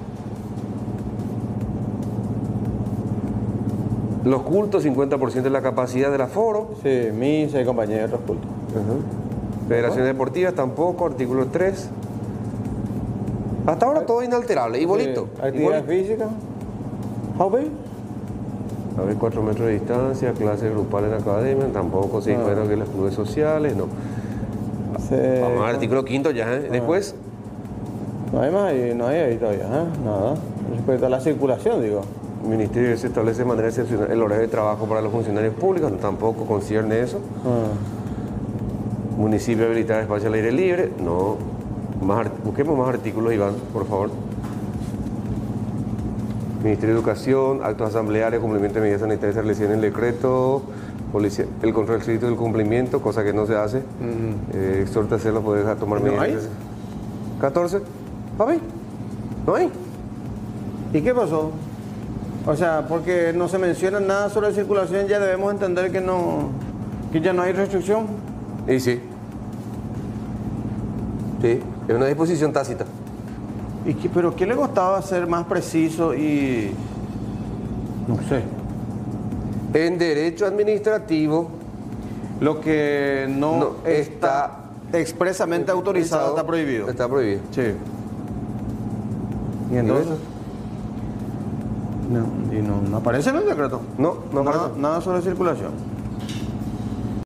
Los cultos, 50% de la capacidad del aforo. Sí, misa y compañía de otros cultos. Federaciones deportivas tampoco, artículo 3. Hasta ahora todo inalterable, igualito. Actividad física. ¿How big? A ver, 4 metros de distancia, clases grupales en academia, tampoco, sí, bueno, que los clubes sociales, no. Vamos al artículo 5 ya, Después. No hay más ahí, no hay ahí todavía, nada. Respecto a la circulación, digo. El Ministerio se establece de manera excepcional el horario de trabajo para los funcionarios públicos, tampoco concierne eso. Municipio habilitar espacio al aire libre, no. Busquemos más artículos, Iván, por favor. Ministerio de Educación, actos asamblearios, cumplimiento de medidas sanitarias establecidas en el decreto, policía, el control estricto del cumplimiento, cosa que no se hace. Exhorta a hacerlo, poder tomar medidas. ¿No hay? 14. ¿Papi? ¿No hay? ¿Y qué pasó? O sea, porque no se menciona nada sobre circulación, ya debemos entender que ya no hay restricción. Y sí. Sí, es una disposición tácita. ¿Pero qué le costaba ser más preciso y...? No sé. En derecho administrativo, lo que no está expresamente autorizado está prohibido. Está prohibido. Sí. ¿Y entonces? No aparece en el decreto. No aparece. Nada sobre circulación.